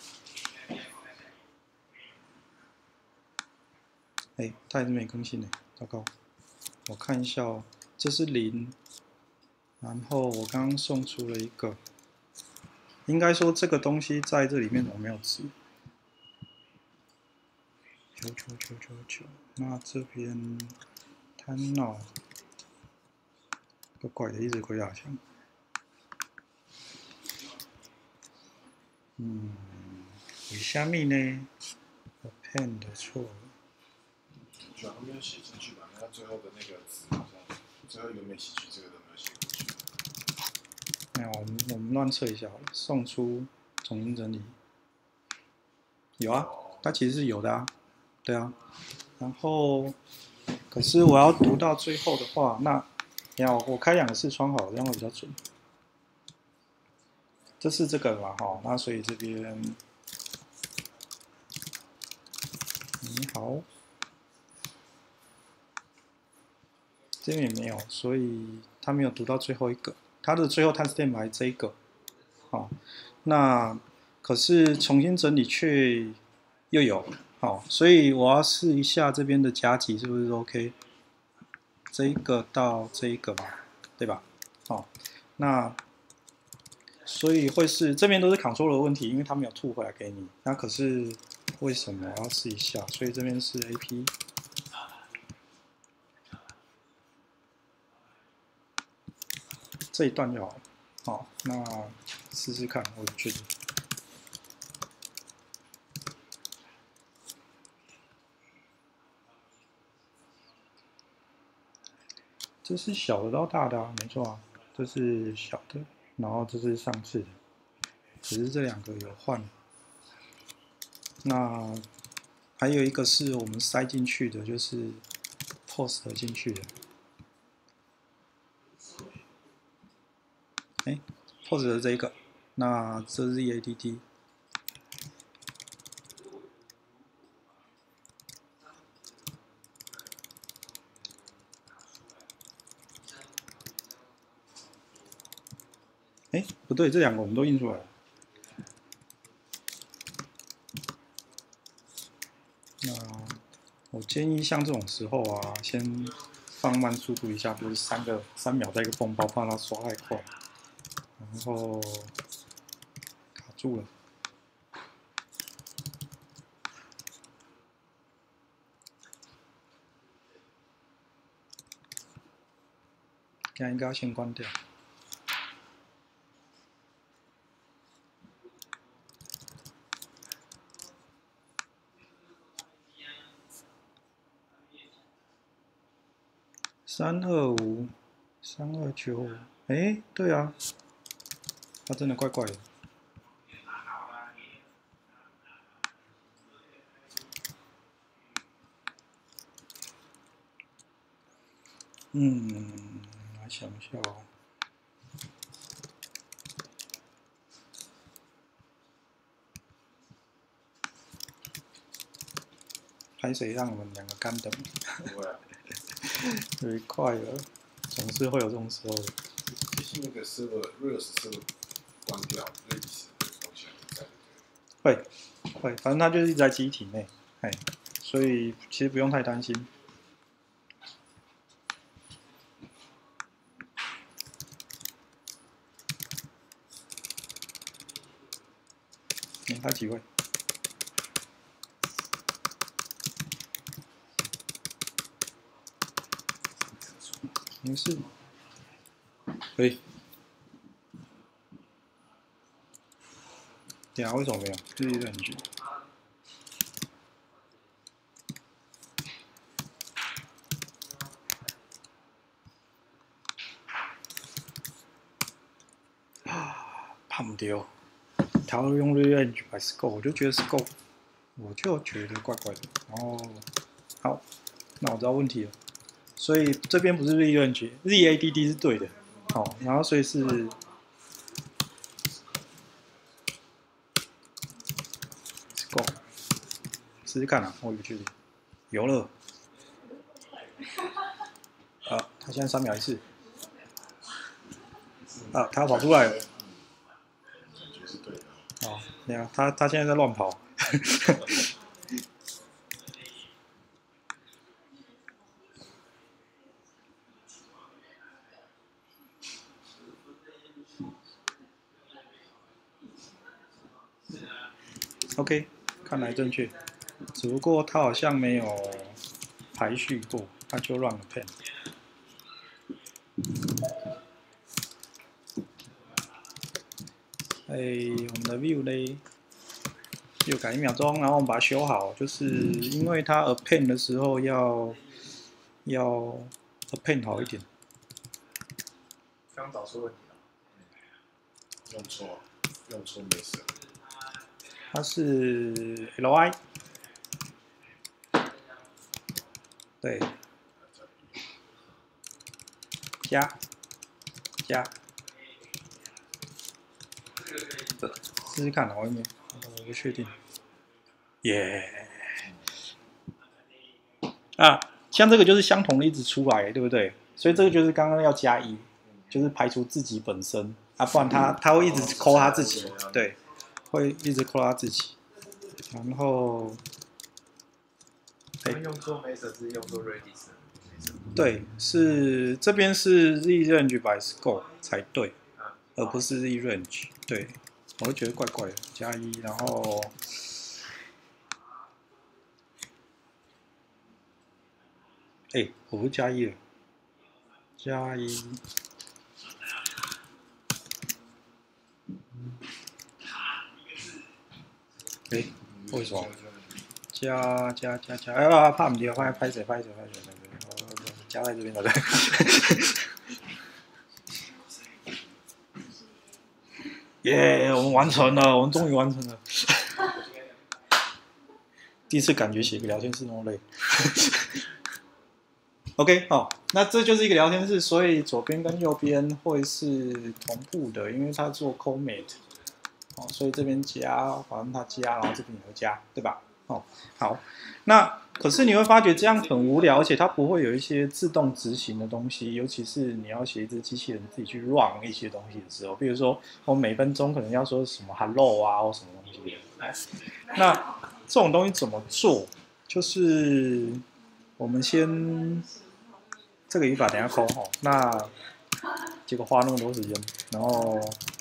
哎，它还是没更新呢，糟糕！我看一下哦，这是0，然后我刚刚送出了一个，应该说这个东西在这里面我没有值。99999，那这边摊脑，怪怪的，一直鬼打墙。为虾米呢？我 pen 的错了。 主要没有写进去吧？那最后的那个字好像最后一个没写去，这个都没有写过去。 没有，我们乱测一下好了，送出重新整理。有啊，它其实是有的啊，对啊。然后，可是我要读到最后的话，那你好，我开2个视窗好了，这样会比较准。这是这个嘛，哈，那所以这边你好，这边也没有，所以它没有读到最后一个，它的最后 timestamp 还这一个，好，那可是重新整理却又有，好，所以我要试一下这边的加急是不是 OK？ 这一个到这一个嘛，对吧？好，那所以会是这边都是 control 的问题，因为它没有吐回来给你。那可是为什么我要试一下？所以这边是 AP 这一段就好了。好，那试试看，我觉得。这是小的到大的啊，没错啊，这是小的，然后这是上次的，只是这2个有换。那还有一个是我们塞进去的，就是 post 进去的。哎 ，post 的这一个，那这是 ZADD。哎，不对，这2个我们都印出来了。那我建议像这种时候啊，先放慢速度一下，比如3秒在一个风暴，怕它刷太快，然后卡住了。现在应该要先关掉。325、3295，哎，对啊，它真的怪怪的。来想一下哦。拍谁让我们2个干等？ 不会啊， 太快了，总是会有这种时候的。 就是那个 server 关掉，类似的东西还在。 会，反正它就是一直在机体内，哎，所以其实不用太担心。他几位？没事，可以。对啊，为什么没有？日历的很久。怕唔掉，他要用 range 还是 scope， 我就觉得 scope， 我就觉得怪怪的。然后，好，那我知道问题了。所以这边不是 range，ZADD 是对的。好，然后所以是 scope， 试试看啊，我有距离，有了。他现在3秒1次。他跑出来了。 对啊，他现在在乱跑。OK， 看来正确，只不过他好像没有排序过，他就乱了 pen。我们的 view 嘞，又改1秒钟，然后我们把它修好，就是因为它 append 的时候要 append 好一点。 刚找出问题了， 用错没事。 它是 li， 对，加，试试看，我不确定。耶、啊，像这个就是相同的一直出来，对不对？所以这个就是刚刚要加1，就是排除自己本身啊，不然他会一直抠他自己，对，会一直抠他自己。然后， 他们用错 method 是用错 Redis。 对，是这边是 z-range by scope 才对，而不是 z-range。对，我会觉得怪怪的，加1，然后，我不是加1了，加1。为什么？加，怕唔对，拍谁？加在这边了，对。耶，我们完成了，我们终于完成了。第一次感觉写个聊天室那么累。OK， 好，那这就是一个聊天室，所以左边跟右边会是同步的，因为它做 commit。所以这边加，反正它加，然后这边也会加，对吧？好，那可是你会发觉这样很无聊，而且它不会有一些自动执行的东西，尤其是你要写一只机器人自己去 run 一些东西的时候，比如说我每分钟可能要说什么 hello 啊或什么东西的。那这种东西怎么做？就是我们先这个语法等一下抠哦，那结果花那么多时间，然后。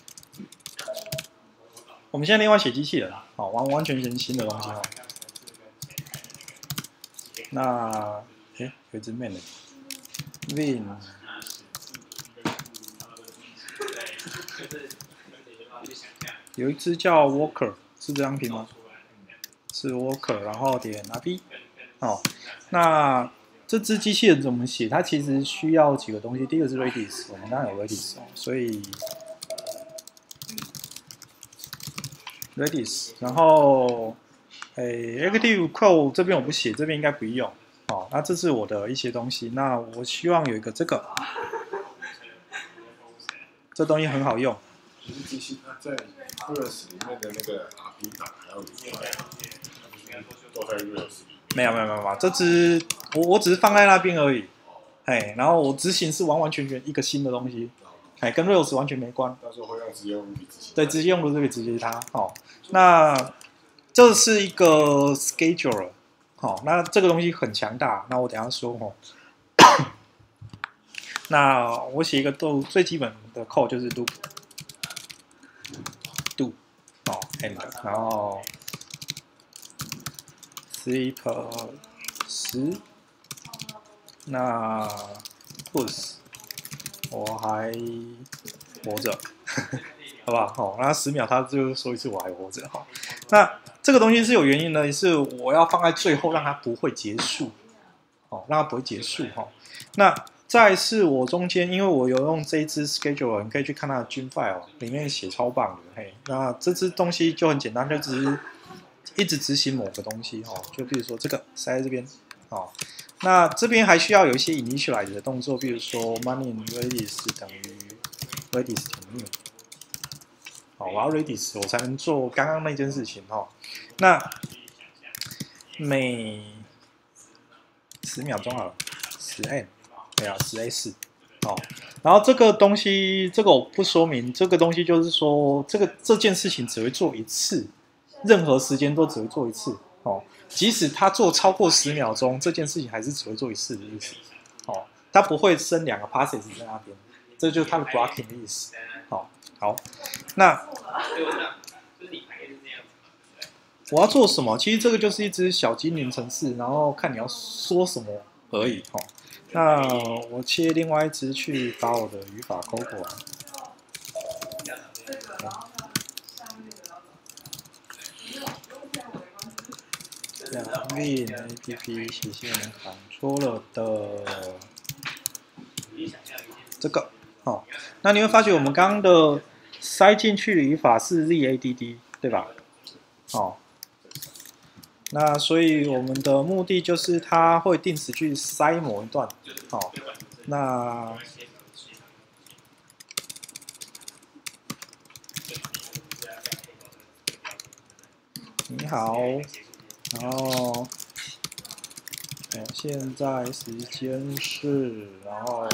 我们现在另外写机器人，好，完全新的东西哦。那，有一只 man 的 ，win， 有一只叫 worker， 是这样拼吗？是 worker， 然后点 rb， 那这只机器人怎么写？它其实需要几个东西，第一个是 Redis， 我们刚刚有 Redis 所以。Redis， 然后Active Code 这边我不写，这边应该不用。那这是我的一些东西。那我希望有一个这个，这东西很好用。 其实机器它在 Rails 里面的那个 RB 档还有一块，都在 Rails 里面。 没有，这只我只是放在那边而已。然后我执行是完全一个新的东西。跟 Rails 完全没关。 到时候会用直接用 Ruby 执行。 对，直接用 Ruby 直接它。那这是一个 scheduler。那这个东西很强大。那我等一下说那我写一个最基本的 code 就是 do and 然后 sleep 10，那 push 我还活着，好不好？那10秒他就说一次我还活着。那这个东西是有原因的，是我要放在最后，让它不会结束，让它不会结束。那再是我中间，因为我有用这一支 scheduler， 你可以去看它的 Gin file， 里面写超棒的。那这支东西就很简单，就只是一直执行某个东西。就比如说这个塞在这边。那这边还需要有一些 initialize 的动作，比如说 money Redis 等于 Redis 停命。我要 Redis 我才能做刚刚那件事情。那每10秒钟好了，10n， 对啊，10a4。然后这个东西，这个我不说明，这个东西就是说，这件事情只会做一次。 任何时间都只会做一次哦。即使他做超过10秒钟，这件事情还是只会做一次的意思哦。它不会生2个 passes 在那边，这就是它的 blocking 的意思。好，那我要做什么？其实这个就是一只小精灵程式，然后看你要说什么而已哦。那我切另外一只去把我的语法抠过来。win app 斜线Ctrl的这个那你会发觉我们刚刚的塞进去的语法是 zadd 对吧？那所以我们的目的就是它会定时去塞某一段那你好，然后现在时间是，然后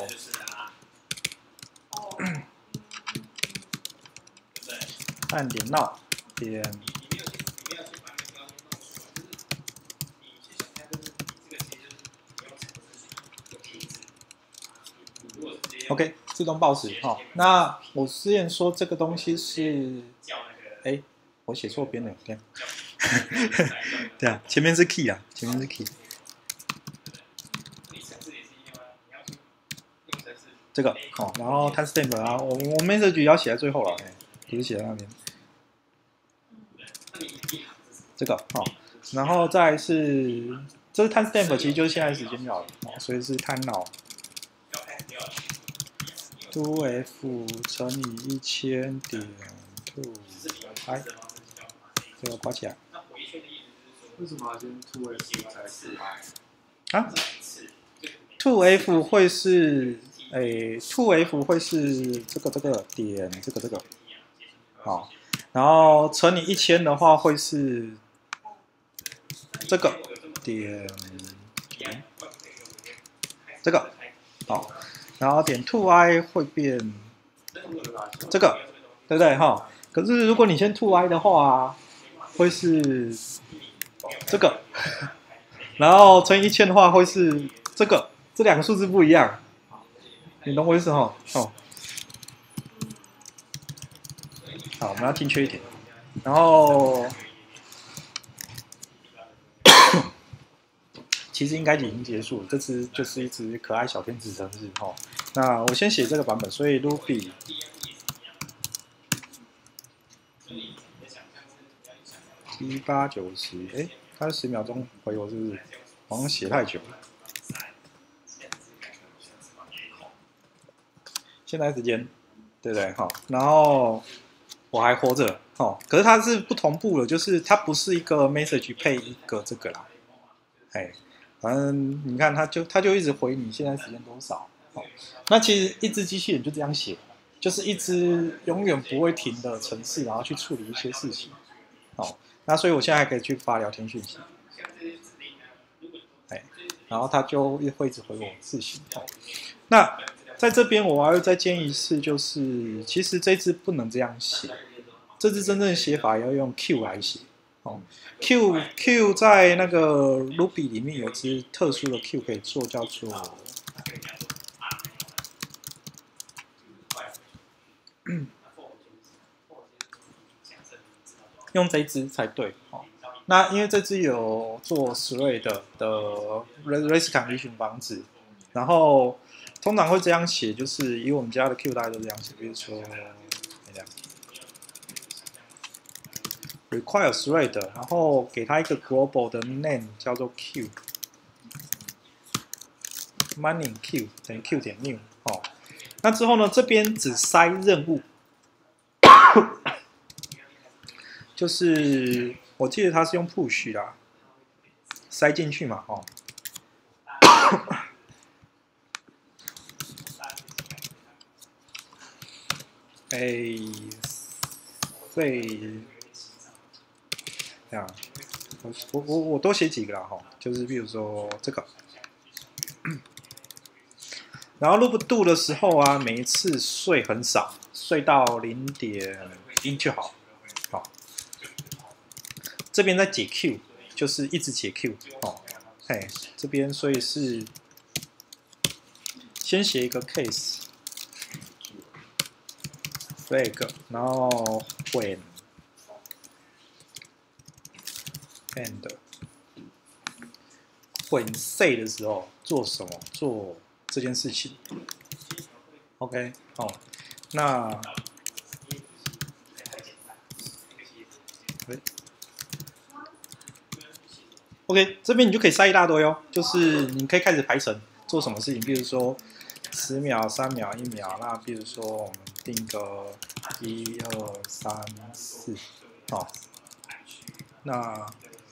按点闹点。OK， 自动报时那我之前说这个东西是，我写错边了，对，对啊，前面是 key 啊，前面是 key。这个然后 timestamp 啊，我 message 要写在最后了，不是写在那边。这个然后再来是，这是 timestamp 其实就是现在时间表了所以是 time now。2f 乘以1000点 2， 来，这个刮起来。 为什么要先 2f 才4i？ 啊 ？2f 会是2f 会是这个点这个然后乘以1000的话会是这个点这个然后点 2i 会变这个，对不对可是如果你先 2i 的话会是这个，然后乘以1000的话会是这个，这两个数字不一样，你懂我意思好，我们要精确一点，然后其实应该已经结束了，这只就是一只可爱小天使程式那我先写这个版本，所以 Ruby 7、8、9、10，它是10秒钟回我是不是？好像写太久了。现在时间，对不对？然后我还活着可是它是不同步的，就是它不是一个 message 配一个这个啦，反正你看它就一直回你现在时间多少那其实一只机器人就这样写，就是一只永远不会停的程式，然后去处理一些事情那所以我现在还可以去发聊天讯息，然后它就会一直回我事情那在这边我还会再建议一次，就是其实这只不能这样写，这只真正的写法要用 Q 来写Q 在那个 Ruby 里面有只特殊的 Q 可以做，叫做用这只才对那因为这只有做 thread 的 race condition 防止，然后通常会这样写，就是以我们家的 Q 大概都这样写，比如说require thread， 然后给它一个 global 的 name 叫做 Q， running Q 等于 Q 点 new 那之后呢，这边只塞任务，就是我记得它是用 push 啦，塞进去嘛这样，我多写几个啦就是比如说这个，然后 loop do 的时候啊，每一次睡很少，睡到0.1就好， 这边在解 Q， 就是一直解 Q 哦，哎，这边所以是先写一个 case flag， 然后 when say 的时候做什么？做这件事情。OK， 哦，那。OK， 这边你就可以塞一大堆哦，就是你可以开始排程做什么事情，比如说10秒、3秒、1秒，那比如说我们定个1、2、3、4，好，那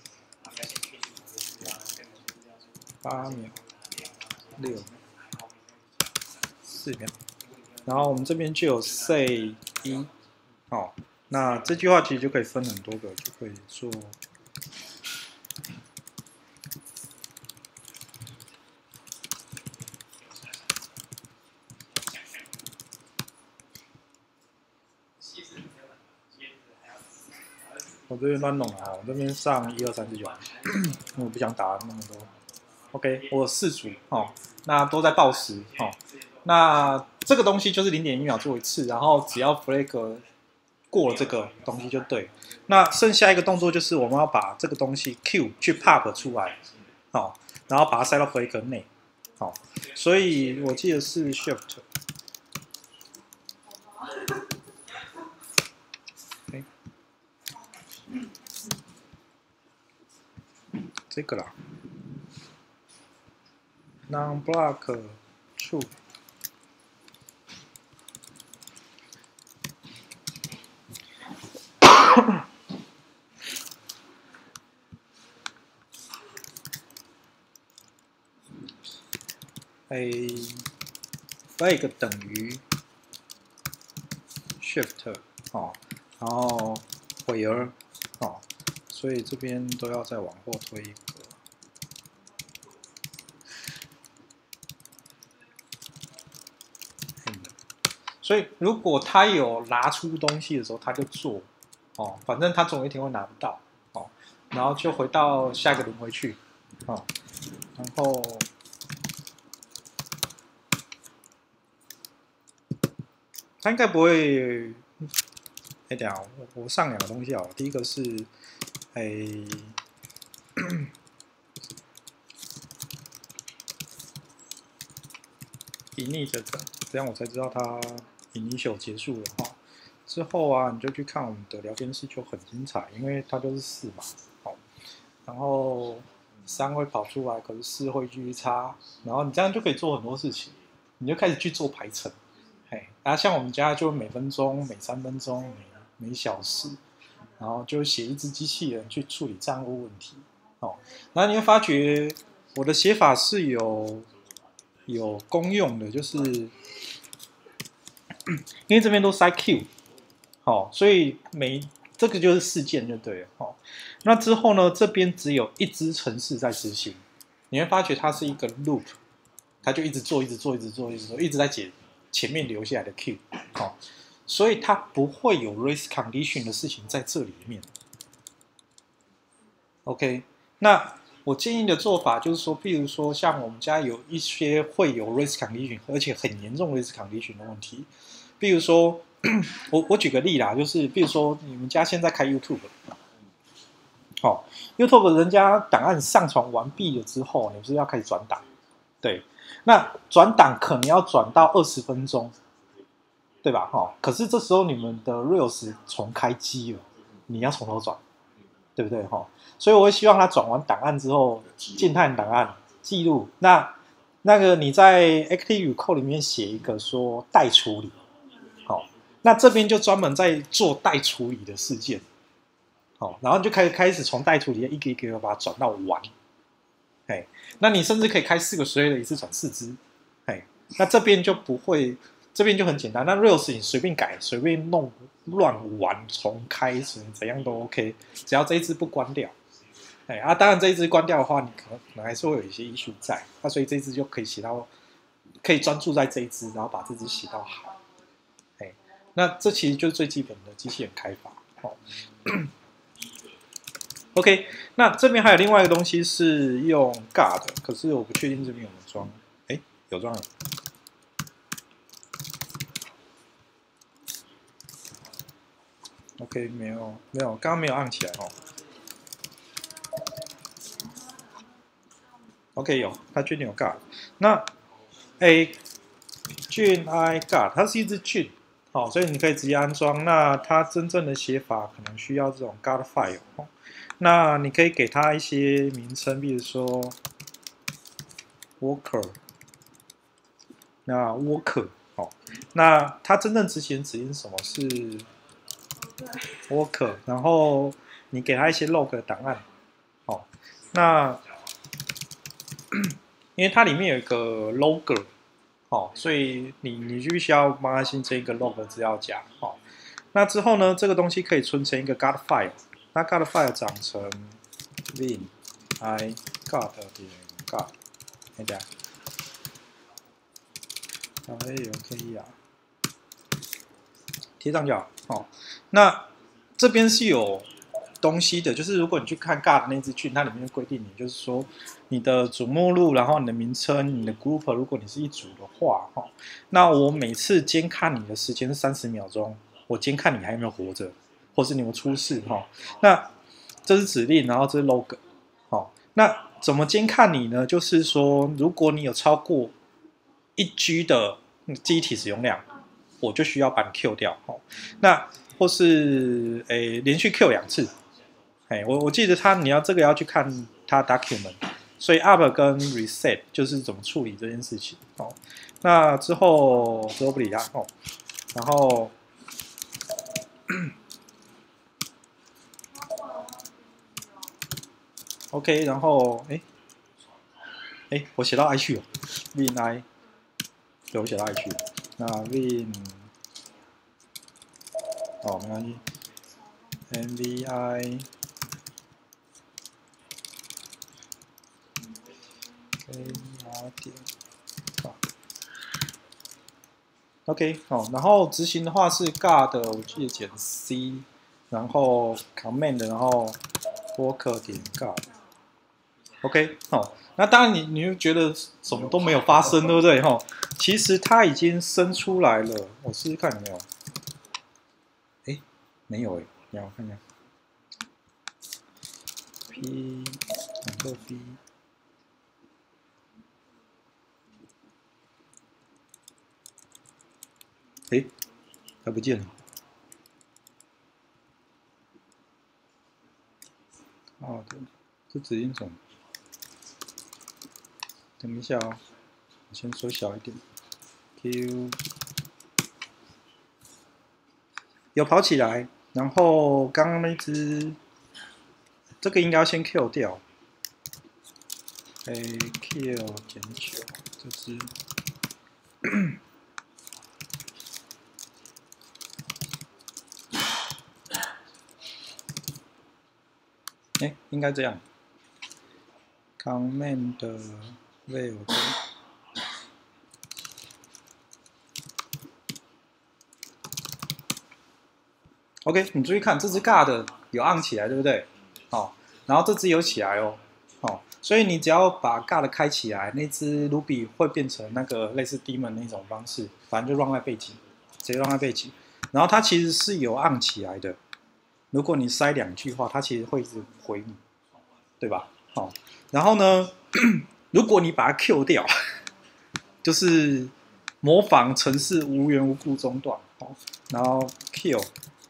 8秒、6秒、4秒，然后我们这边就有 say 1，好，那这句话其实就可以分很多个，就可以做。我这边乱弄啊，我这边上1、2、3、4、9，我不想打那么多。OK， 我有4组哦，那都在报时哦。那这个东西就是0.1秒做一次，然后只要 flag 过了这个东西就对。那剩下一个动作就是我们要把这个东西 Q 去 pop 出来，好，然后把它塞到 flag 内，好，所以我记得是 shift。这个啦 ，non-block true， flag 等于 shift 哦，然后where 哦，所以这边都要再往后推一个。所以如果他有拿出东西的时候，他就做哦，反正他总有一天会拿不到哦，然后就回到下一个轮回去哦，然后他应该不会。等一下，我上2个东西好了，第一个是init 这个，这样我才知道它 initial 结束了哈。之后啊，你就去看我们的聊天室就很精彩，因为它就是4嘛，好，然后3会跑出来，可是4会继续插，然后你这样就可以做很多事情，你就开始去做排程，嘿，然后像我们家就每分钟、每3分钟、每小时，然后就写一只机器人去处理账务问题，哦，然后你会发觉我的写法是有功用的，就是因为这边都塞 Q， 好，所以这个就是事件就对了，好，那之后呢，这边只有一支程式在执行，你会发觉它是一个 loop， 它就一直做，一直做，一直做，一直做，一直在解前面留下来的 Q， 好，所以它不会有 race condition 的事情在这里面。OK， 那我建议的做法就是说，譬如说像我们家有一些会有 race condition， 而且很严重 race condition 的问题，譬如说，我举个例啦，就是譬如说你们家现在开 YouTube， 哦 ，YouTube 人家档案上传完毕了之后，你是要开始转档，对，那转档可能要转到20分钟，对吧？哈，可是这时候你们的 Reels 重开机了，你要从头转，对不对？哈，所以我会希望他转完档案之后，静态档案记录。那个你在 ActiveCode 里面写一个说待处理，好，那这边就专门在做待处理的事件，好，然后你就开始从待处理一个一个把它转到完，哎，那你甚至可以开4个thread一次转4只，哎，那这边就不会。这边就很简单，那 Reels 你随便改，随便弄乱玩，重开怎样都 OK， 只要这一支不关掉，哎啊，当然这一支关掉的话，你可能还是会有一些issue在，那所以这一支就可以写到，可以专注在这一支，然后把这支写到好，哎，那这其实就是最基本的机器人开发，哦。 OK， 那这边还有另外一个东西是用 guard， 可是我不确定这边有没有装。哎，有装了。OK， 没有，刚刚没有按起来哦。OK， 有，它确定有 guard。那菌 I guard， 它是一只菌，好，所以你可以直接安装。那它真正的写法可能需要这种 guard file。那你可以给它一些名称，比如说 worker， 那 worker， 好，那它真正执行指令是什么？是 worker， 然后你给它一些 log 的档案，好，那因为它里面有一个 logger， 好，所以你就必须要帮它新增一个 log 资料夹，好，那之后呢，这个东西可以存成一个 guard file。那 guard file 长成 bin I guard 点 guard， 哎这样，OK 啊，贴上就好。哦，那这边是有东西的，就是如果你去看 guard 那只菌，它里面规定你就是说你的主目录，然后你的名称，你的 group， 如果你是一组的话，哈，那我每次监看你的时间是30秒钟，我监看你还有没有活着。或是你们出事哈，那这是指令，然后这是 log， 好，那怎么监看你呢？就是说，如果你有超过1G 的记忆体使用量，我就需要把你 Q 掉，哦，那或是连续 Q 2次，我记得你要这个要去看它 document， 所以 up 跟 reset 就是怎么处理这件事情，哦，那之后不理它，哦，然后。OK， 然后我写到 I 去了 ，win I， 对，我写到 I 去了。那 win， 哦，没关系 ，MVI， 点，OK， 哦，然后执行的话是 guard， 我记得减 C， 然后 command， 然后 worker 点 guard。OK， 哦，那当然你就觉得什么都没有发生，对不对？哈，其实它已经生出来了，我试试看有没有。没有你让我看一下。P 2个 B， 它不见了。好的，这指令什么？等一下哦，我先缩小一点。Q 有跑起来，然后刚刚那只，这个应该要先 Q 掉。Q 减9，这是应该这样。Command value。OK， 你注意看，这只 guard 有按起来，对不对？好，然后这只有起来哦，好，所以你只要把 guard 开起来，那只 Ruby 会变成那个类似 daemon 那种方式，反正就 run 在背景，直接 run 在背景。然后它其实是有按起来的，如果你塞2句话，它其实会一直回你，对吧？好，然后呢，如果你把它 Q 掉，就是模仿程式无缘无故中断，好，然后 Q。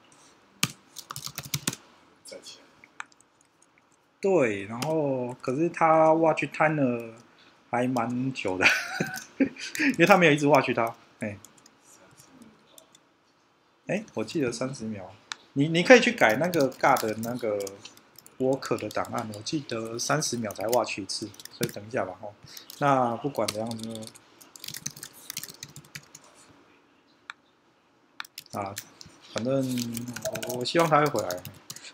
对，然后可是他 watch time 了还蛮久的，因为他没有一直 watch 他，我记得30秒，你可以去改那个 guard 的那个 worker 的档案，我记得30秒才 watch 一次，所以等一下吧，吼，那不管怎样子，啊，反正我希望他会回来。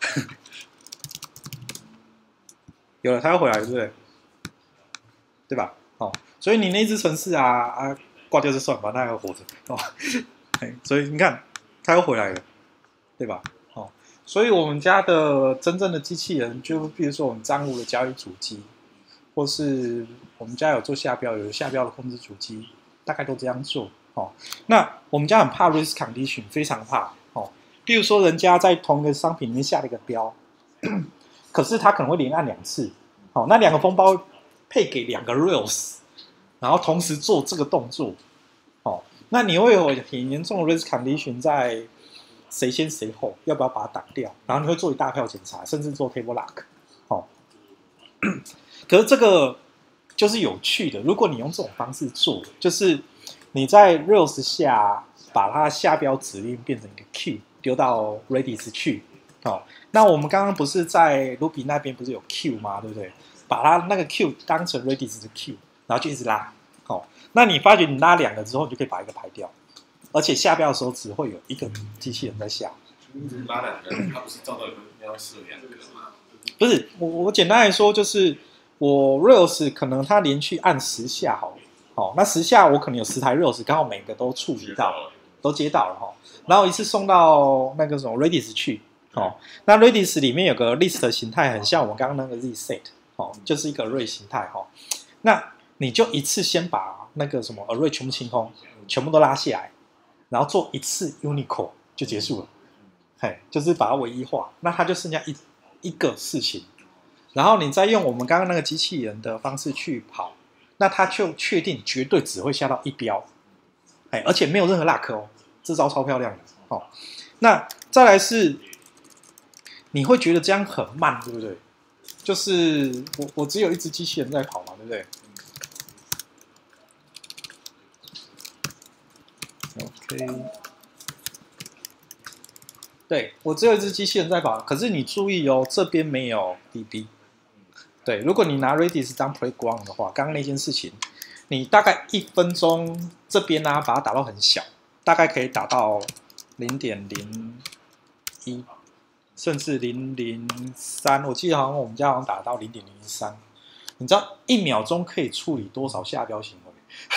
有了，他要回来，对不对？对吧？哦，所以你那只程式挂掉就算吧，它还要活着哦。所以你看，它又回来了，对吧？哦， 所以我们家的真正的机器人，就比如说我们账户的交易主机，或是我们家有做下标，有下标的控制主机，大概都这样做。哦，那我们家很怕 risk condition， 非常怕。哦，比如说人家在同一个商品里面下了一个标，可是他可能会连按2次。好，那2个封包配给2个 rails， 然后同时做这个动作。哦，那你会有很严重的 risk condition 在谁先谁后，要不要把它挡掉？然后你会做一大票检查，甚至做 table lock。哦，可是这个就是有趣的，如果你用这种方式做，就是你在 rails 下把它下标指令变成一个 Q， 丢到 Redis 去。哦，那我们刚刚不是在 Ruby 那边不是有 Q 吗？对不对？把它那个 Q 当成 Redis 的 Q， 然后就一直拉。哦，那你发觉你拉2个之后，你就可以把一个排掉，而且下标的时候只会有一个机器人在下。 拉2个，它不是照到你要设2个吗？ 不是，我简单来说就是，我 Rails 可能它连续按10下好了，好，那10下我可能有10台 Rails， 刚好每个都触及到，都接到了哈，然后一次送到那个什么 Redis 去，哦，那 Redis 里面有个 list 形态，很像我们刚刚那个 zset， 哦，就是一个 array 形态哈，那你就一次先把那个什么 array 全部清空，全部都拉下来，然后做一次 Unicode 就结束了，嘿，就是把它唯一化，那它就剩下一个事情，然后你再用我们刚刚那个机器人的方式去跑，那它就确定绝对只会下到1标，哎，而且没有任何 luck 哦，这招超漂亮的哦。那再来是，你会觉得这样很慢，对不对？就是我只有一只机器人在跑嘛，对不对？OK。对，我只有一只机器人在跑，可是你注意哦，这边没有 DB。对，如果你拿 Redis 当 playground 的话，刚刚那件事情，你大概1分钟这边呢、把它打到很小，大概可以打到 0.01， 甚至0.03。我记得好像我们家好像打到 0.03。你知道1秒钟可以处理多少下标行为？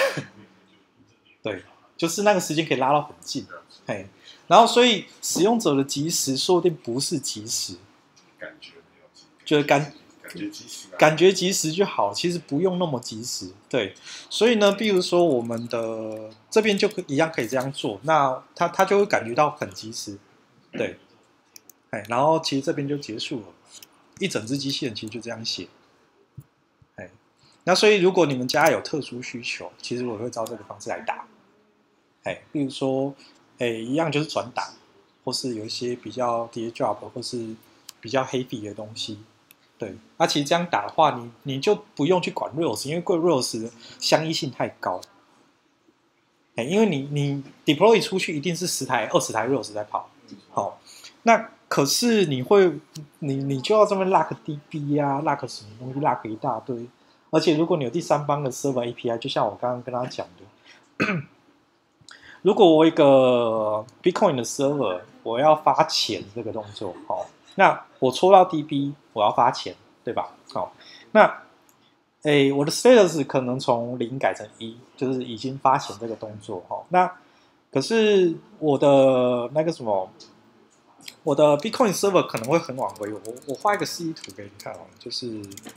对，就是那个时间可以拉到很近。嘿。然后，所以使用者的即时说不定不是即时， 感觉没有， 就是感觉即时、啊， 感觉即时就好，其实不用那么即时。对，所以呢，比如说我们的这边就一样可以这样做，那它就会感觉到很即时，对，哎，然后其实这边就结束了，一整只机器人其实就这样写，哎，那所以如果你们家有特殊需求，其实我会照这个方式来打，哎，比如说。一样就是转档，或是有一些比较 DA drop 或是比较 heavy 的东西，对。那其实这样打的话，你就不用去管 Rails， 因为Rails 相依性太高。因为你 deploy 出去一定是10台、20台 Rails 在跑，好，那可是你就要这么 lock DB 啊 ，lock 什么东西 ，lock 一大堆，而且如果你有第三方的 server API， 就像我刚刚跟他讲的。如果我一个 Bitcoin 的 server， 我要发钱这个动作，哦，那我抽到 DB， 我要发钱，对吧？哦，那，我的 status 可能从0改成1，就是已经发钱这个动作，哦，那可是我的那个什么，我的 Bitcoin server 可能会很晚回我画一个示意图给你看哦，就是。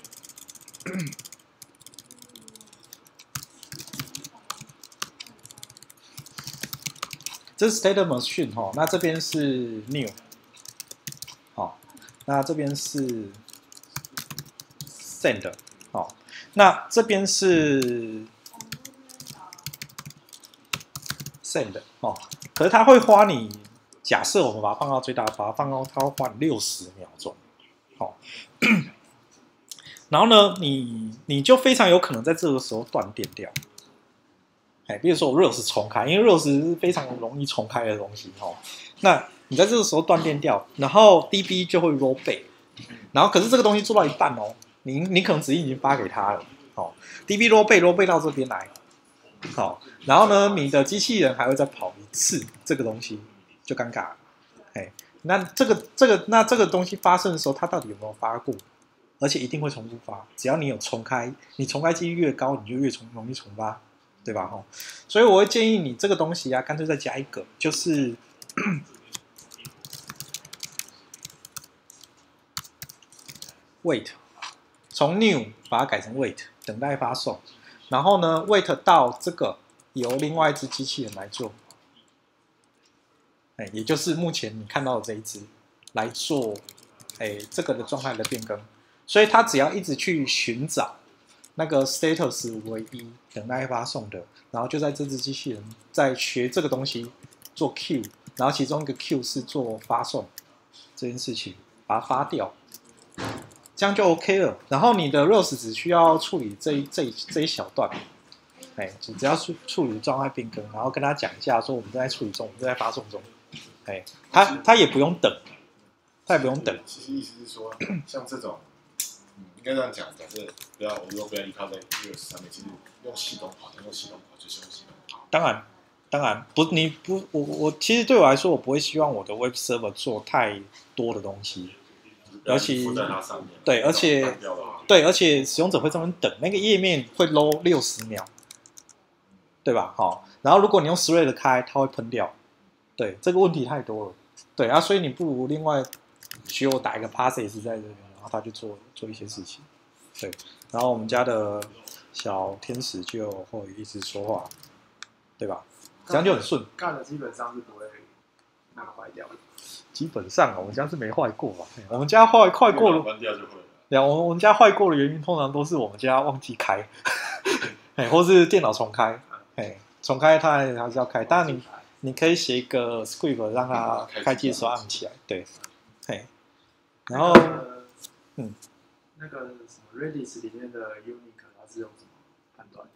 这是 state machine 哈，那这边是 new， 好，那这边是 send， 好，那这边是 send， 哦，可是它会花你，假设我们把它放到最大，把它放到它会花你60秒钟，好，然后呢，你就非常有可能在这个时候断电掉。比如说我 Rails 重开，因为 Rails 是非常容易重开的东西哦。那你在这个时候断电掉，然后 DB 就会 roll back， 然后可是这个东西做到一半哦，你可能指令已经发给他了，哦 ，DB roll back 到这边来，好，然后呢，你的机器人还会再跑一次这个东西，就尴尬了，那这个东西发生的时候，它到底有没有发过？而且一定会重复发，只要你有重开，你重开几率越高，你就越容易重发。对吧？所以我会建议你这个东西啊，干脆再加一个，就是 wait， 从 new 把它改成 wait， 等待发送。然后呢 ，wait 到这个由另外一只机器人来做，也就是目前你看到的这一只来做，这个的状态的变更。所以它只要一直去寻找那个 status 为1等待发送的，然后就在这只机器人在学这个东西做 Q， 然后其中一个 Q 是做发送这件事情，把它发掉。这样就 OK 了。然后你的 ROS 只需要处理这一小段，只要处理状态变更，然后跟他讲一下说我们正在处理中，我们正在发送中，他也不用等，他也不用等。 其实意思是说，像这种，应该这样讲，假设我如果不要依靠在 iOS 上面，其实用系统跑就是用系统跑。 当然我其实对我来说，我不会希望我的 Web Server 做太多的东西。而且对，而且使用者会这么等，那个页面会 load 60秒，对吧？好，然后如果你用 Thread 开，它会喷掉，对，这个问题太多了，对啊，所以你不如另外学我打一个 Parsec 在这边，然后他就做一些事情，对，然后我们家的小天使就会一直说话，对吧？这样就很顺， 干了基本上是不会那个坏掉的。 基本上我们家是没坏过吧？我们家坏过了， 关掉就会了。 对啊，我们家坏过的原因通常都是我们家忘记开，或是电脑重开，重开它还是要开。当然你可以写一个 script 让它开机的时候按起来，对，然后那个什么 Redis 里面的 Unique 它是用什么判断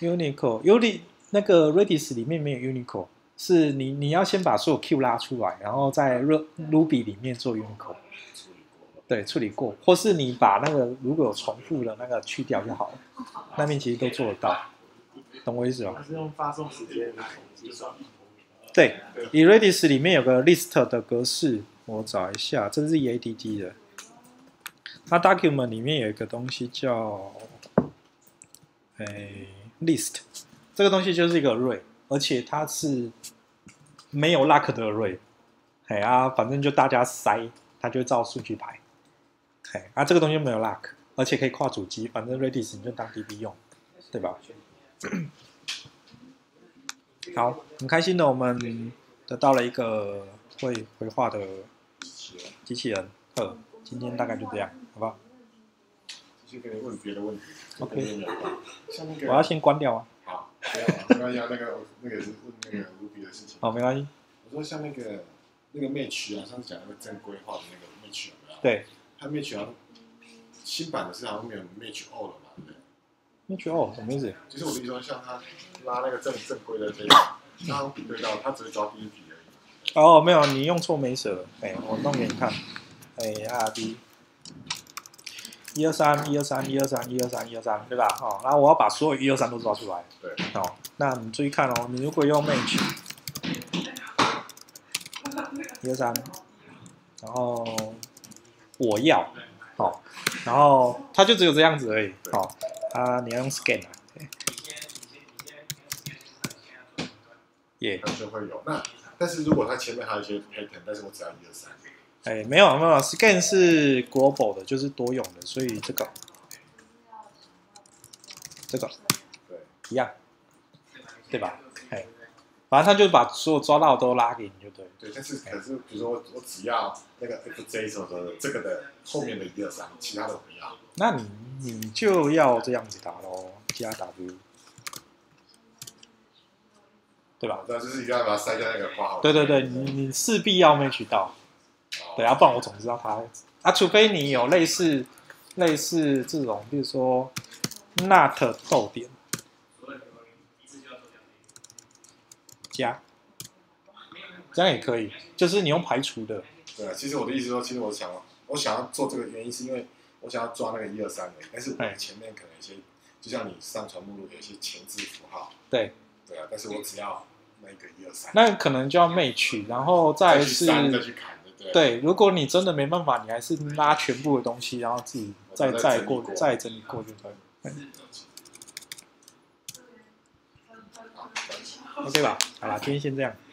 ？Unique 那个 Redis 里面没有 Unique。是你要先把所有 Q 拉出来，然后在 Ruby 里面做 Unique， 对，处理过，或是你把那个如果有重复的那个去掉就好了，那边其实都做得到，懂我意思吗？ 它是用发送时间计算。 对，以 Redis 里面有个 list 的格式，我找一下，这是 EADD 的，它 document 里面有一个东西叫list， 这个东西就是一个 array。而且它是没有 lock 的 array， 反正就大家塞，它就会照顺序排，这个东西没有 lock， 而且可以跨主机，反正 Redis 你就当 DB 用，对吧？好，很开心的，我们得到了一个会回话的机器人，今天大概就这样，好不好？ 继续跟你问别的问题。 OK， 像那个我要先关掉啊。 好，没关系啊，那个是问那个 Ruby 的事情。 好，没关系。 我说像那个 Match 啊，上次讲那个正规化的那个 Match 有没有？ 对。 它 Match 好像新版的是好像没有 Match All 了嘛，对不对 ？Match All 什么意思？ 就是我的意思说，像他拉那个正规的这个，他比对到他只会抓第一题而已。 哦，没有，你用错没了。我弄给你看。RD。123，对吧？然后我要把所有123都抓出来。 对。 那你注意看哦，你如果用 match 123，然后我要，然后它就只有这样子而已。你要用 scan 啊。 它就会有。那但是如果它前面还有一些 pattern， 但是我只要123。 没有 ，scan 是 global 的，就是多用的，所以这个对一样，对吧？反正他就把所有抓到的都拉给你就对。 对，可是比如说我只要那个 FJ 什么的这个的后面的123，其他的不要。 那你就要这样子打咯，加 W， 对吧？ 对，就是一定要把它塞在那个括号。 对，你势必要match到。对啊，不然我怎么知道它除非你有类似这种，比如说 not 逗点加，这样也可以，就是你用排除的。 对啊，其实我的意思说，其实我想要做这个原因是因为我想要抓那个123的，但是我前面可能有些，就像你上传目录有一些前置符号。对啊，但是我只要那个123。 那可能就要 match， 然后再是再去砍。 对，如果你真的没办法，你还是拉全部的东西，然后自己再整理过就可以。OK 吧，好啦，今天先这样。